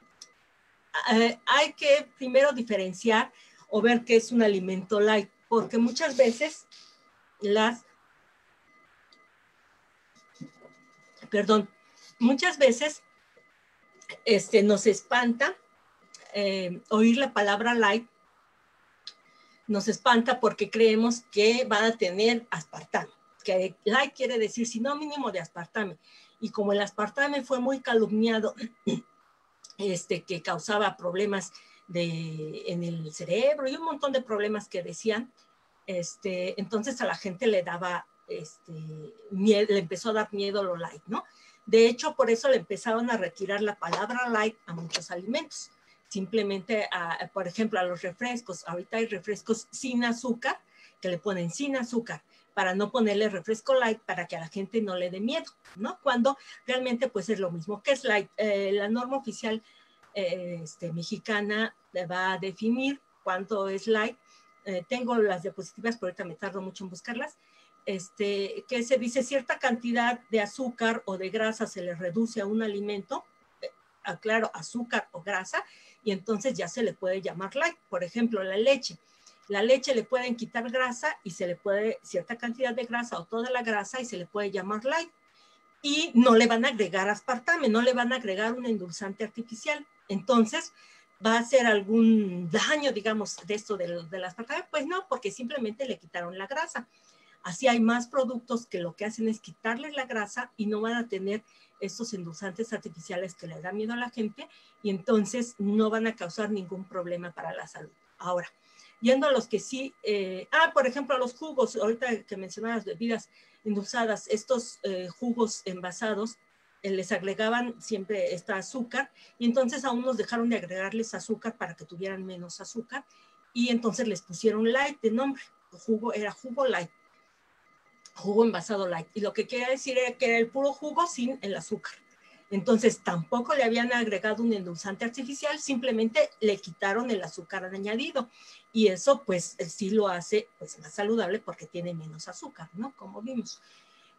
eh, hay que primero diferenciar o ver qué es un alimento light, porque muchas veces las, perdón, muchas veces este, nos espanta eh, oír la palabra light, nos espanta porque creemos que van a tener aspartame, que light quiere decir sinónimo de aspartame, y como el aspartame fue muy calumniado, este, que causaba problemas de, en el cerebro y un montón de problemas que decían, este, entonces a la gente le daba, este, miedo, le empezó a dar miedo lo light, ¿no? De hecho, por eso le empezaron a retirar la palabra light a muchos alimentos. Simplemente, a, por ejemplo, a los refrescos. Ahorita hay refrescos sin azúcar, que le ponen sin azúcar, para no ponerle refresco light, para que a la gente no le dé miedo, ¿no? Cuando realmente pues es lo mismo que es light. Eh, la norma oficial eh, este, mexicana va a definir cuánto es light. Eh, tengo las diapositivas, pero ahorita me tardo mucho en buscarlas. Este, que se dice cierta cantidad de azúcar o de grasa se le reduce a un alimento, eh, aclaro, azúcar o grasa, y entonces ya se le puede llamar light. Por ejemplo, la leche. La leche le pueden quitar grasa y se le puede, cierta cantidad de grasa o toda la grasa y se le puede llamar light. Y no le van a agregar aspartame, no le van a agregar un endulzante artificial. Entonces, ¿va a hacer algún daño, digamos, de esto del, del aspartame? Pues no, porque simplemente le quitaron la grasa. Así hay más productos que lo que hacen es quitarles la grasa y no van a tener estos endulzantes artificiales que le dan miedo a la gente y entonces no van a causar ningún problema para la salud. Ahora, yendo a los que sí, eh, ah, por ejemplo, a los jugos, ahorita que mencionabas bebidas endulzadas, estos eh, jugos envasados, eh, les agregaban siempre esta azúcar y entonces a unos dejaron de agregarles azúcar para que tuvieran menos azúcar y entonces les pusieron light de nombre, el jugo era jugo light, jugo envasado light, y lo que quería decir era que era el puro jugo sin el azúcar. Entonces tampoco le habían agregado un endulzante artificial, simplemente le quitaron el azúcar añadido y eso pues sí lo hace pues más saludable porque tiene menos azúcar, ¿no? Como vimos.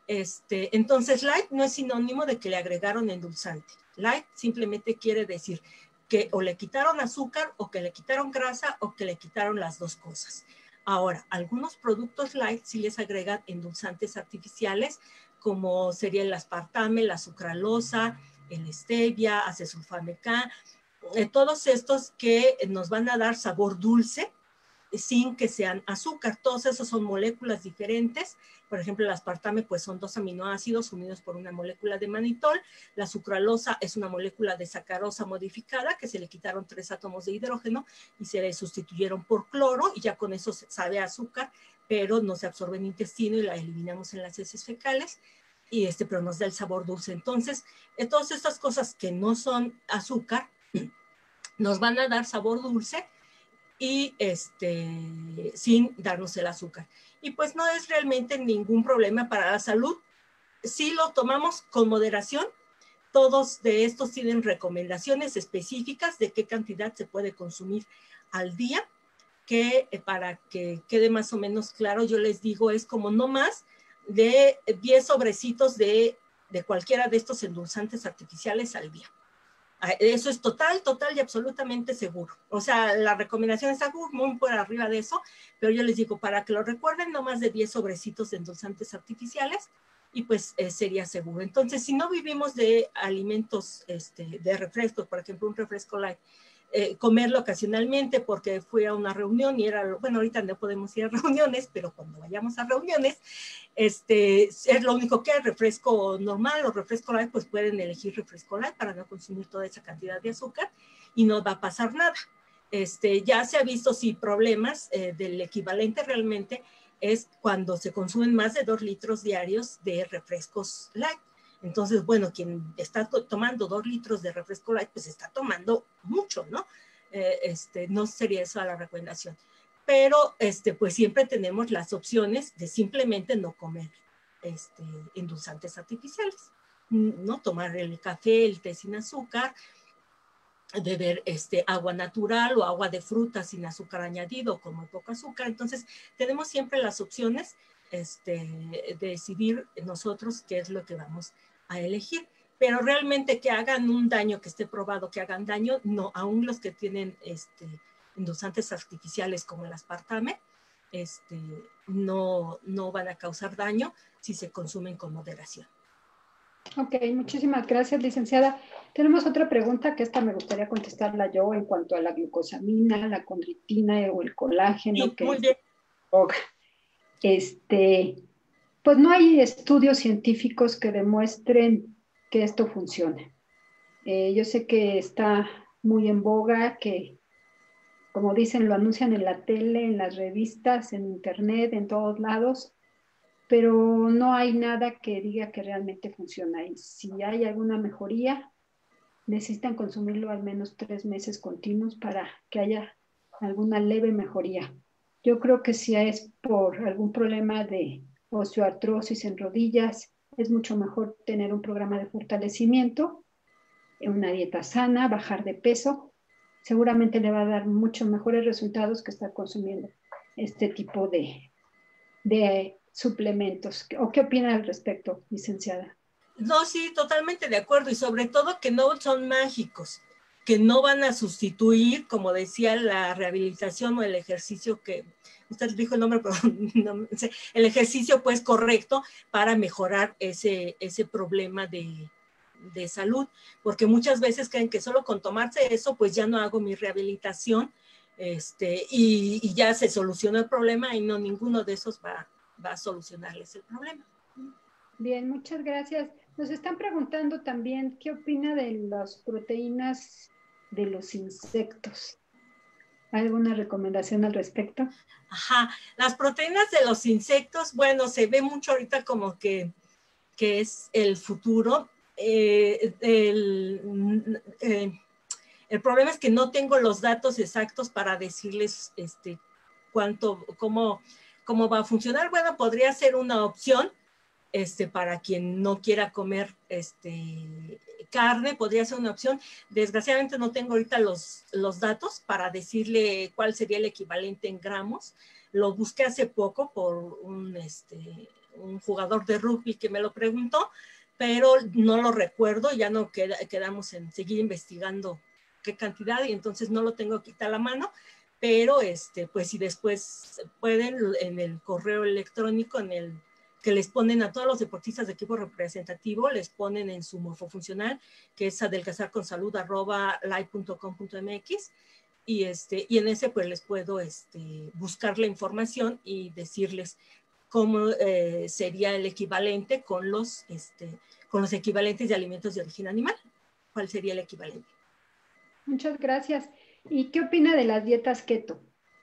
Este, entonces, light no es sinónimo de que le agregaron endulzante. Light simplemente quiere decir que o le quitaron azúcar, o que le quitaron grasa, o que le quitaron las dos cosas. Ahora, algunos productos light sí les agregan endulzantes artificiales, como sería el aspartame, la sucralosa, el stevia, acesulfame K, eh, todos estos que nos van a dar sabor dulce, sin que sean azúcar. Todos esos son moléculas diferentes. Por ejemplo, el aspartame pues son dos aminoácidos unidos por una molécula de manitol. La sucralosa es una molécula de sacarosa modificada que se le quitaron tres átomos de hidrógeno y se le sustituyeron por cloro, y ya con eso sabe a azúcar, pero no se absorbe en el intestino y la eliminamos en las heces fecales, y este, pero nos da el sabor dulce. Entonces, eh, todas estas cosas que no son azúcar nos van a dar sabor dulce, y este, sin darnos el azúcar. Y pues no es realmente ningún problema para la salud. Si lo tomamos con moderación, todos de estos tienen recomendaciones específicas de qué cantidad se puede consumir al día, que eh, para que quede más o menos claro, yo les digo, es como no más de diez sobrecitos de, de cualquiera de estos endulzantes artificiales al día. Eso es total, total y absolutamente seguro. O sea, la recomendación está muy por arriba de eso, pero yo les digo, para que lo recuerden, no más de diez sobrecitos de endulzantes artificiales, y pues eh, sería seguro. Entonces, si no vivimos de alimentos, este, de refrescos, por ejemplo, un refresco light, eh, comerlo ocasionalmente porque fui a una reunión y era, bueno, ahorita no podemos ir a reuniones, pero cuando vayamos a reuniones, este, es lo único que es refresco normal o refresco light, pues pueden elegir refresco light para no consumir toda esa cantidad de azúcar y no va a pasar nada. Este, ya se ha visto sí problemas eh, del equivalente realmente es cuando se consumen más de dos litros diarios de refrescos light. Entonces, bueno, quien está tomando dos litros de refresco light, pues está tomando mucho, ¿no? Eh, este, no sería esa la recomendación. Pero, este, pues siempre tenemos las opciones de simplemente no comer este, endulzantes artificiales, ¿no? Tomar el café, el té sin azúcar, beber este, agua natural o agua de fruta sin azúcar añadido, con muy poco azúcar. Entonces, tenemos siempre las opciones este, de decidir nosotros qué es lo que vamos a elegir. Pero realmente que hagan un daño, que esté probado que hagan daño, no, aún los que tienen este, endulzantes artificiales como el aspartame, este, no, no van a causar daño si se consumen con moderación. Ok, muchísimas gracias, licenciada. Tenemos otra pregunta que esta me gustaría contestarla yo en cuanto a la glucosamina, la condroitina o el colágeno. Sí, que muy bien. Este, pues no hay estudios científicos que demuestren que esto funcione. Eh, yo sé que está muy en boga, que como dicen, lo anuncian en la tele, en las revistas, en internet, en todos lados, pero no hay nada que diga que realmente funciona. Y si hay alguna mejoría, necesitan consumirlo al menos tres meses continuos para que haya alguna leve mejoría. Yo creo que si es por algún problema de osteoartrosis en rodillas, es mucho mejor tener un programa de fortalecimiento, una dieta sana, bajar de peso. Seguramente le va a dar muchos mejores resultados que estar consumiendo este tipo de, de suplementos. ¿O qué opina al respecto, licenciada? No, sí, totalmente de acuerdo, y sobre todo que no son mágicos, que no van a sustituir, como decía, la rehabilitación o el ejercicio que, usted dijo el nombre, pero no sé, el ejercicio pues correcto para mejorar ese, ese problema de, de salud, porque muchas veces creen que solo con tomarse eso, pues ya no hago mi rehabilitación, este, y, y ya se solucionó el problema, y no, ninguno de esos va, va a solucionarles el problema. Bien, muchas gracias. Nos están preguntando también qué opina de las proteínas de los insectos. ¿Alguna recomendación al respecto? Ajá, las proteínas de los insectos, bueno, se ve mucho ahorita como que, que es el futuro. Eh, el, eh, el problema es que no tengo los datos exactos para decirles este, cuánto, cómo, cómo va a funcionar. Bueno, podría ser una opción. Este, para quien no quiera comer este, carne, podría ser una opción. Desgraciadamente no tengo ahorita los, los datos para decirle cuál sería el equivalente en gramos. Lo busqué hace poco por un, este, un jugador de rugby que me lo preguntó, pero no lo recuerdo, ya no queda, quedamos en seguir investigando qué cantidad y entonces no lo tengo aquí a la mano, pero este, pues si después pueden en el correo electrónico, en el que les ponen a todos los deportistas de equipo representativo, les ponen en su morfofuncional, que es adelgazarconsalud arroba live punto com punto mx, y, este, y en ese pues les puedo este, buscar la información y decirles cómo eh, sería el equivalente con los, este, con los equivalentes de alimentos de origen animal. ¿Cuál sería el equivalente? Muchas gracias. ¿Y qué opina de las dietas keto?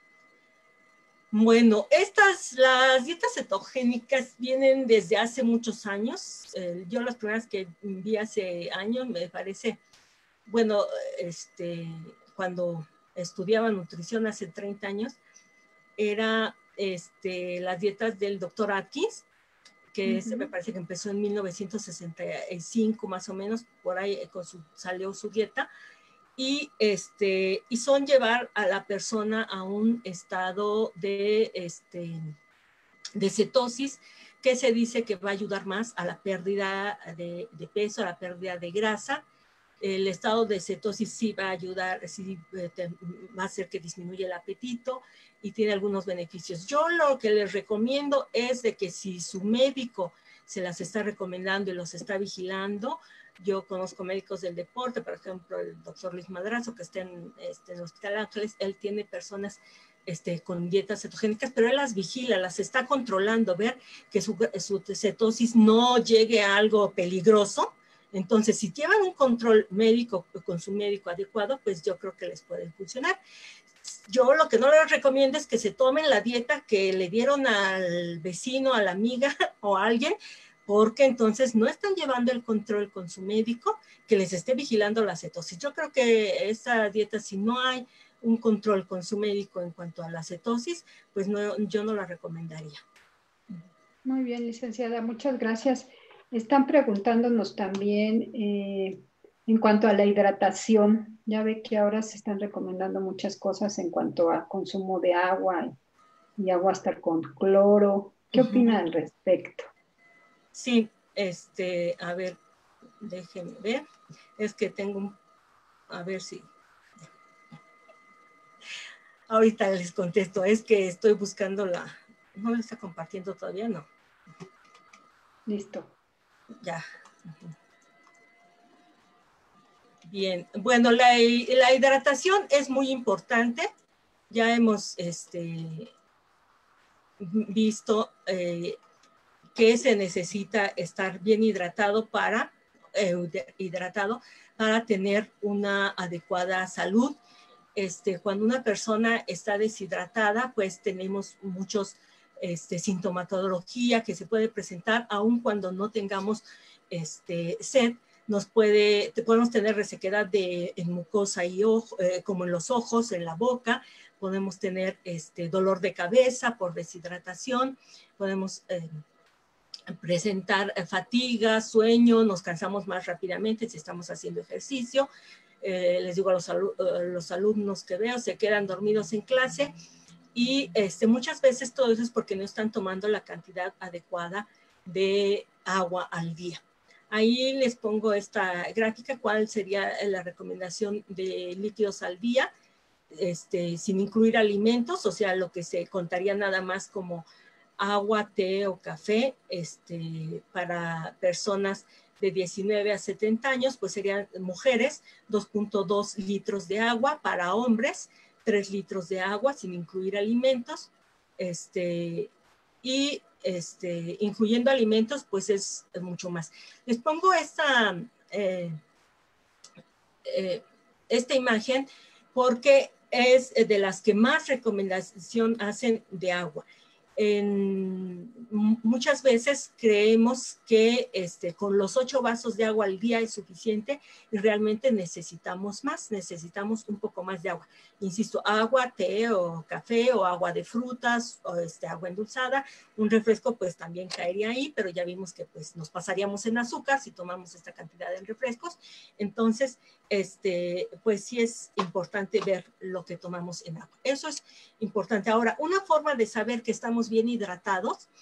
Bueno, estas, las dietas cetogénicas vienen desde hace muchos años. Eh, yo las primeras que vi hace años, me parece, bueno, este, cuando estudiaba nutrición hace treinta años, era este, las dietas del doctor Atkins, que uh-huh. ese me parece que empezó en mil novecientos sesenta y cinco más o menos, por ahí con su, salió su dieta. Y, este, y son llevar a la persona a un estado de, este, de cetosis, que se dice que va a ayudar más a la pérdida de, de peso, a la pérdida de grasa. El estado de cetosis sí va a ayudar, sí te, va a hacer que disminuya el apetito y tiene algunos beneficios. Yo lo que les recomiendo es de que si su médico se las está recomendando y los está vigilando, yo conozco médicos del deporte, por ejemplo, el doctor Luis Madrazo, que está en, este, en el Hospital Ángeles, él tiene personas este, con dietas cetogénicas, pero él las vigila, las está controlando, ver que su, su cetosis no llegue a algo peligroso. Entonces, si llevan un control médico con su médico adecuado, pues yo creo que les puede funcionar. Yo lo que no les recomiendo es que se tomen la dieta que le dieron al vecino, a la amiga o a alguien, porque entonces no están llevando el control con su médico que les esté vigilando la cetosis. Yo creo que esa dieta, si no hay un control con su médico en cuanto a la cetosis, pues no, yo no la recomendaría. Muy bien, licenciada, muchas gracias. Están preguntándonos también eh, en cuanto a la hidratación. Ya ve que ahora se están recomendando muchas cosas en cuanto a consumo de agua y agua hasta con cloro. ¿Qué uh-huh. opina al respecto? Sí, este, a ver, déjenme ver. Es que tengo un, a ver si, ahorita les contesto, es que estoy buscando la, no la está compartiendo todavía, no. Listo. Ya. Bien, bueno, la, la hidratación es muy importante. Ya hemos este, visto eh, que se necesita estar bien hidratado para, eh, hidratado para tener una adecuada salud. Este, cuando una persona está deshidratada, pues tenemos muchos este, sintomatología que se puede presentar aun cuando no tengamos este, sed. Nos puede, podemos tener resequedad de, en mucosa y ojo, eh, como en los ojos, en la boca. Podemos tener este, dolor de cabeza por deshidratación. Podemos eh, presentar fatiga, sueño, nos cansamos más rápidamente si estamos haciendo ejercicio. Eh, les digo a los, alu los alumnos que veo, se quedan dormidos en clase y este, muchas veces todo eso es porque no están tomando la cantidad adecuada de agua al día. Ahí les pongo esta gráfica, cuál sería la recomendación de líquidos al día, este, sin incluir alimentos, o sea, lo que se contaría nada más como agua, té o café, este, para personas de diecinueve a setenta años, pues serían mujeres, dos punto dos litros de agua, para hombres, tres litros de agua, sin incluir alimentos, este, y este, incluyendo alimentos, pues es, es mucho más. Les pongo esta, eh, eh, esta imagen porque es de las que más recomendación hacen de agua. En, muchas veces creemos que este, con los ocho vasos de agua al día es suficiente y realmente necesitamos más, necesitamos un poco más de agua. Insisto, agua, té o café o agua de frutas o este, agua endulzada. Un refresco pues también caería ahí, pero ya vimos que pues nos pasaríamos en azúcar si tomamos esta cantidad de refrescos. Entonces, este, pues sí es importante ver lo que tomamos en agua. Eso es importante. Ahora, una forma de saber que estamos bien hidratados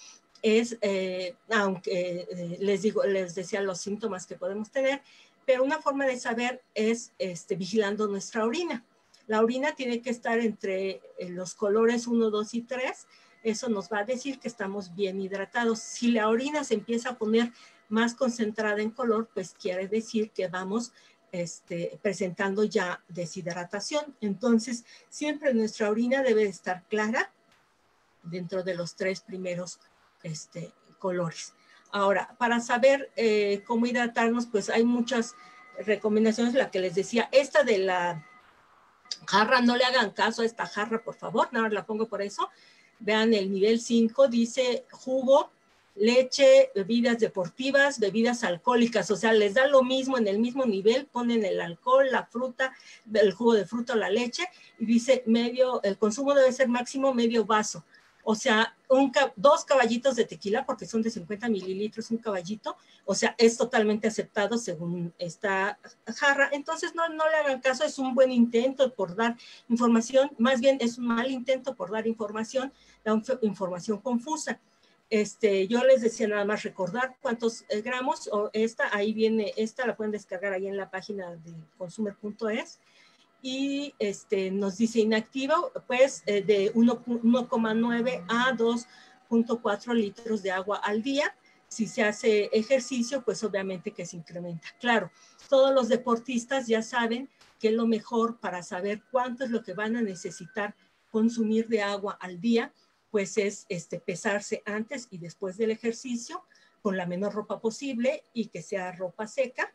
es, eh, aunque eh, les digo, les decía los síntomas que podemos tener, pero una forma de saber es este, vigilando nuestra orina. La orina tiene que estar entre eh, los colores uno, dos y tres. Eso nos va a decir que estamos bien hidratados. Si la orina se empieza a poner más concentrada en color, pues quiere decir que vamos este, presentando ya deshidratación. Entonces, siempre nuestra orina debe estar clara dentro de los tres primeros este, colores. Ahora, para saber eh, cómo hidratarnos, pues hay muchas recomendaciones, la que les decía, esta de la jarra, no le hagan caso a esta jarra, por favor, nada más la pongo por eso. Vean el nivel cinco, dice jugo, leche, bebidas deportivas, bebidas alcohólicas, o sea, les da lo mismo en el mismo nivel, ponen el alcohol, la fruta, el jugo de fruta o la leche, y dice medio, el consumo debe ser máximo medio vaso. O sea, un, dos caballitos de tequila, porque son de cincuenta mililitros un caballito, o sea, es totalmente aceptado según esta jarra. Entonces, no, no le hagan caso, es un buen intento por dar información, más bien es un mal intento por dar información, da información confusa. Este, yo les decía nada más recordar cuántos eh, gramos, o esta, ahí viene, esta la pueden descargar ahí en la página de consumer punto es. Y este, nos dice inactivo, pues eh, de uno coma nueve a dos punto cuatro litros de agua al día. Si se hace ejercicio, pues obviamente que se incrementa. Claro, todos los deportistas ya saben que es lo mejor para saber cuánto es lo que van a necesitar consumir de agua al día, pues es este, pesarse antes y después del ejercicio con la menor ropa posible y que sea ropa seca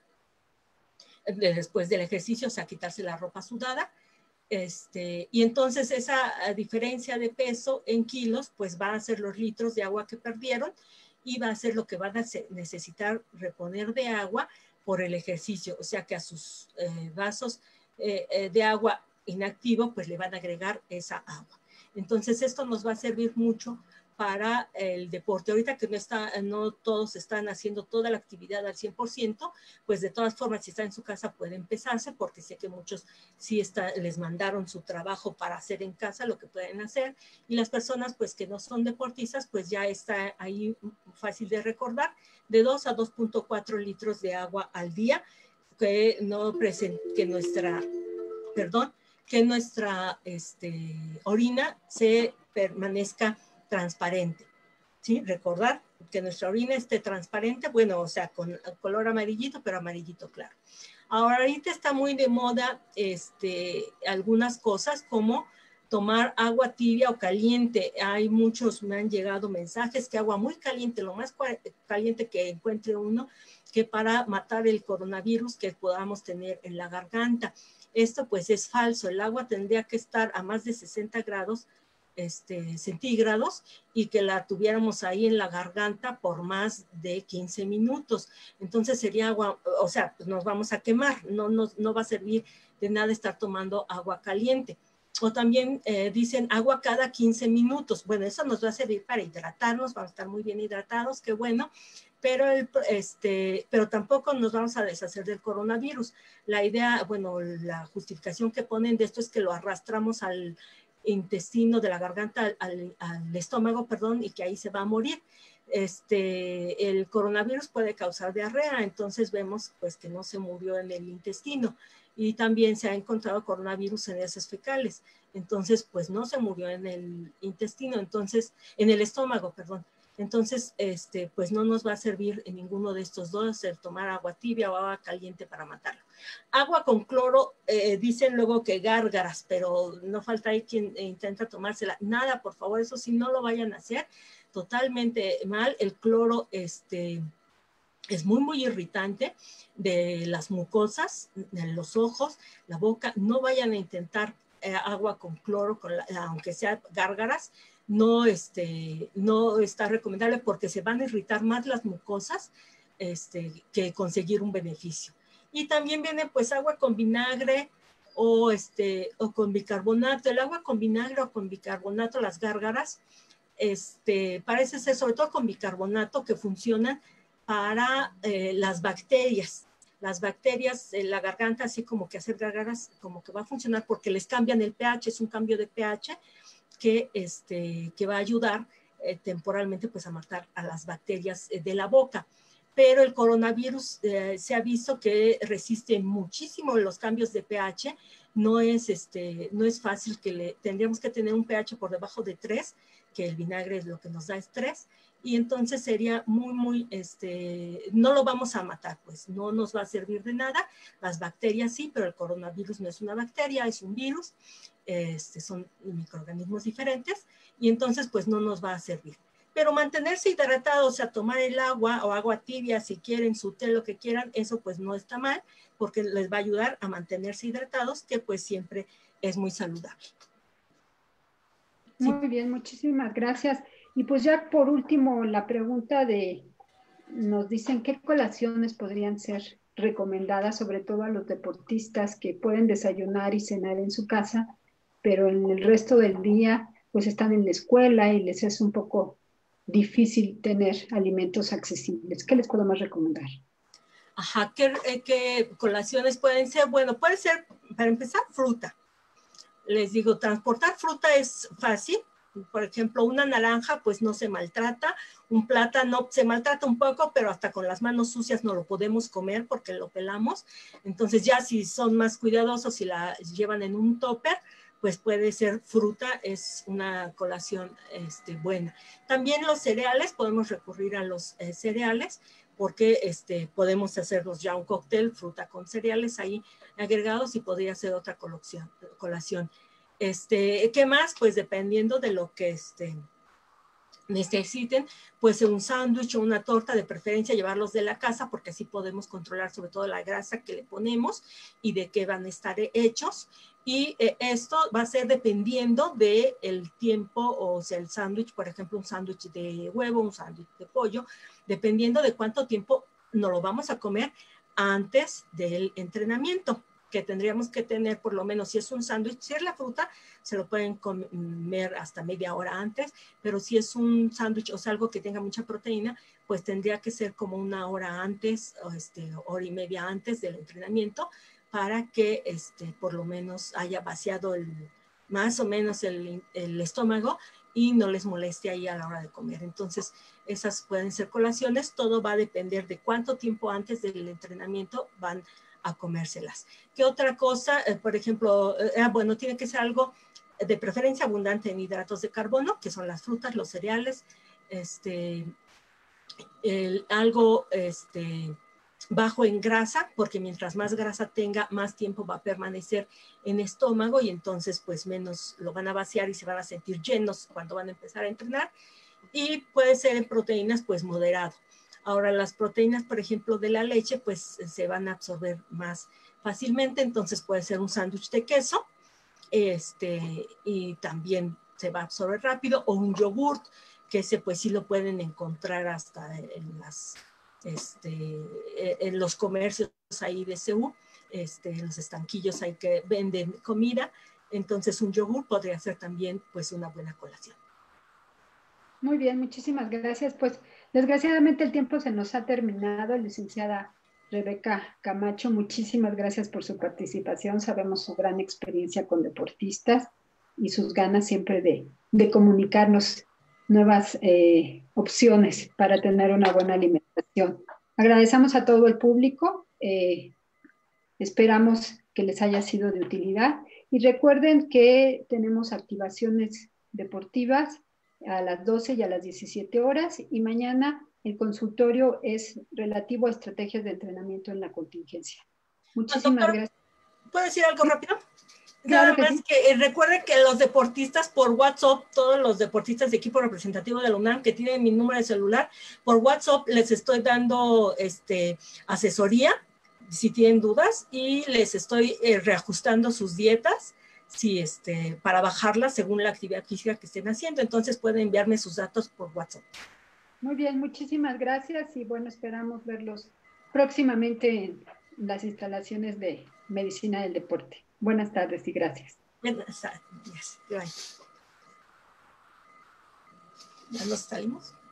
después del ejercicio, o sea, quitarse la ropa sudada. Este, y entonces esa diferencia de peso en kilos, pues va a ser los litros de agua que perdieron y va a ser lo que van a necesitar reponer de agua por el ejercicio. O sea que a sus eh, vasos eh, de agua inactivo, pues le van a agregar esa agua. Entonces esto nos va a servir mucho para el deporte. Ahorita que no, está, no todos están haciendo toda la actividad al cien por ciento, pues de todas formas, si están en su casa pueden pesarse, porque sé que muchos sí está, les mandaron su trabajo para hacer en casa lo que pueden hacer, y las personas pues que no son deportistas, pues ya está ahí fácil de recordar, de dos a dos punto cuatro litros de agua al día, que no presente, que nuestra, perdón, que nuestra este, orina se permanezca transparente, ¿sí? Recordar que nuestra orina esté transparente, bueno, o sea, con color amarillito, pero amarillito claro. Ahora, ahorita está muy de moda este, algunas cosas como tomar agua tibia o caliente. Hay muchos, me han llegado mensajes que agua muy caliente, lo más caliente que encuentre uno, que para matar el coronavirus que podamos tener en la garganta. Esto pues es falso, el agua tendría que estar a más de sesenta grados Este, centígrados y que la tuviéramos ahí en la garganta por más de quince minutos. Entonces sería agua, o sea, pues nos vamos a quemar, no, no, no va a servir de nada estar tomando agua caliente. O también eh, dicen agua cada quince minutos. Bueno, eso nos va a servir para hidratarnos, vamos a estar muy bien hidratados, qué bueno, pero, el, este, pero tampoco nos vamos a deshacer del coronavirus. La idea, bueno, la justificación que ponen de esto es que lo arrastramos al intestino de la garganta al, al, al estómago, perdón, y que ahí se va a morir. Este, el coronavirus puede causar diarrea, entonces vemos pues que no se murió en el intestino, y también se ha encontrado coronavirus en heces fecales, entonces pues no se murió en el intestino, entonces, en el estómago, perdón. Entonces, este, pues no nos va a servir en ninguno de estos dos el tomar agua tibia o agua caliente para matarlo. Agua con cloro, eh, dicen luego que gárgaras, pero no falta ahí quien intenta tomársela. Nada, por favor, eso sí, no lo vayan a hacer. Totalmente mal. El cloro este, es muy, muy irritante de las mucosas, de los ojos, la boca. No vayan a intentar eh, agua con cloro, con la, aunque sea gárgaras. No, este, no está recomendable porque se van a irritar más las mucosas este, que conseguir un beneficio. Y también viene pues agua con vinagre o, este, o con bicarbonato. El agua con vinagre o con bicarbonato, las gárgaras, este, parece ser sobre todo con bicarbonato que funcionan para eh, las bacterias. Las bacterias en la garganta, así como que hacer gárgaras, como que va a funcionar porque les cambian el pH, es un cambio de pH que, este, que va a ayudar eh, temporalmente pues a matar a las bacterias eh, de la boca. Pero el coronavirus eh, se ha visto que resiste muchísimo los cambios de pH. No es, este, no es fácil que le, tendríamos que tener un pH por debajo de tres, que el vinagre lo que nos da es tres, y entonces sería muy, muy, este, no lo vamos a matar, pues no nos va a servir de nada. Las bacterias sí, pero el coronavirus no es una bacteria, es un virus, este, son microorganismos diferentes, y entonces pues no nos va a servir. Pero mantenerse hidratados, o sea, tomar el agua o agua tibia, si quieren, su té, lo que quieran, eso pues no está mal, porque les va a ayudar a mantenerse hidratados, que pues siempre es muy saludable. Muy sí. Bien, muchísimas gracias. Y pues ya por último, la pregunta de, nos dicen qué colaciones podrían ser recomendadas, sobre todo a los deportistas que pueden desayunar y cenar en su casa, pero en el resto del día pues están en la escuela y les es un poco difícil tener alimentos accesibles. ¿Qué les podemos recomendar? Ajá, ¿qué, qué colaciones pueden ser? Bueno, puede ser, para empezar, fruta. Les digo, transportar fruta es fácil. Por ejemplo, una naranja pues no se maltrata, un plátano se maltrata un poco, pero hasta con las manos sucias no lo podemos comer porque lo pelamos. Entonces ya si son más cuidadosos, si la llevan en un topper, pues puede ser fruta, es una colación este, buena. También los cereales, podemos recurrir a los eh, cereales, porque este, podemos hacernos ya un cóctel, fruta con cereales ahí agregados, y podría ser otra colación. colación. Este, ¿qué más? Pues dependiendo de lo que este, necesiten, pues un sándwich o una torta, de preferencia llevarlos de la casa, porque así podemos controlar sobre todo la grasa que le ponemos y de qué van a estar hechos. Y eh, esto va a ser dependiendo del tiempo, o sea, el sándwich, por ejemplo, un sándwich de huevo, un sándwich de pollo, dependiendo de cuánto tiempo nos lo vamos a comer antes del entrenamiento, que tendríamos que tener por lo menos, si es un sándwich, si es la fruta, se lo pueden comer hasta media hora antes, pero si es un sándwich o sea, algo que tenga mucha proteína, pues tendría que ser como una hora antes, o este, hora y media antes del entrenamiento, para que este, por lo menos haya vaciado el, más o menos el, el estómago y no les moleste ahí a la hora de comer. Entonces, esas pueden ser colaciones. Todo va a depender de cuánto tiempo antes del entrenamiento van a comérselas. ¿Qué otra cosa? Eh, por ejemplo, eh, bueno, tiene que ser algo de preferencia abundante en hidratos de carbono, que son las frutas, los cereales, este, el, algo este, bajo en grasa, porque mientras más grasa tenga, más tiempo va a permanecer en estómago, y entonces pues menos lo van a vaciar y se van a sentir llenos cuando van a empezar a entrenar. Y puede ser en proteínas pues moderado. Ahora las proteínas, por ejemplo, de la leche, pues se van a absorber más fácilmente, entonces puede ser un sándwich de queso, este, y también se va a absorber rápido, o un yogurt, que ese pues sí lo pueden encontrar hasta en, las, este, en los comercios ahí de C U, este, en los estanquillos ahí que venden comida. Entonces un yogur podría ser también pues una buena colación. Muy bien, muchísimas gracias. Pues desgraciadamente el tiempo se nos ha terminado. Licenciada Rebeca Camacho, muchísimas gracias por su participación. Sabemos su gran experiencia con deportistas y sus ganas siempre de, de comunicarnos nuevas eh, opciones para tener una buena alimentación. Agradecemos a todo el público. Eh, esperamos que les haya sido de utilidad. Y recuerden que tenemos activaciones deportivas a las doce y a las diecisiete horas, y mañana el consultorio es relativo a estrategias de entrenamiento en la contingencia. Muchísimas Doctor, gracias. ¿puedo decir algo ¿Sí? rápido? Claro Nada que más sí. que eh, recuerden que los deportistas por WhatsApp, todos los deportistas de equipo representativo de la UNAM que tienen mi número de celular, por WhatsApp les estoy dando este, asesoría si tienen dudas, y les estoy eh, reajustando sus dietas, si, este, para bajarlas según la actividad física que estén haciendo. Entonces pueden enviarme sus datos por WhatsApp. Muy bien, muchísimas gracias, y bueno, esperamos verlos próximamente en las instalaciones de Medicina del Deporte. Buenas tardes y gracias. Buenas tardes. ¿Ya nos salimos?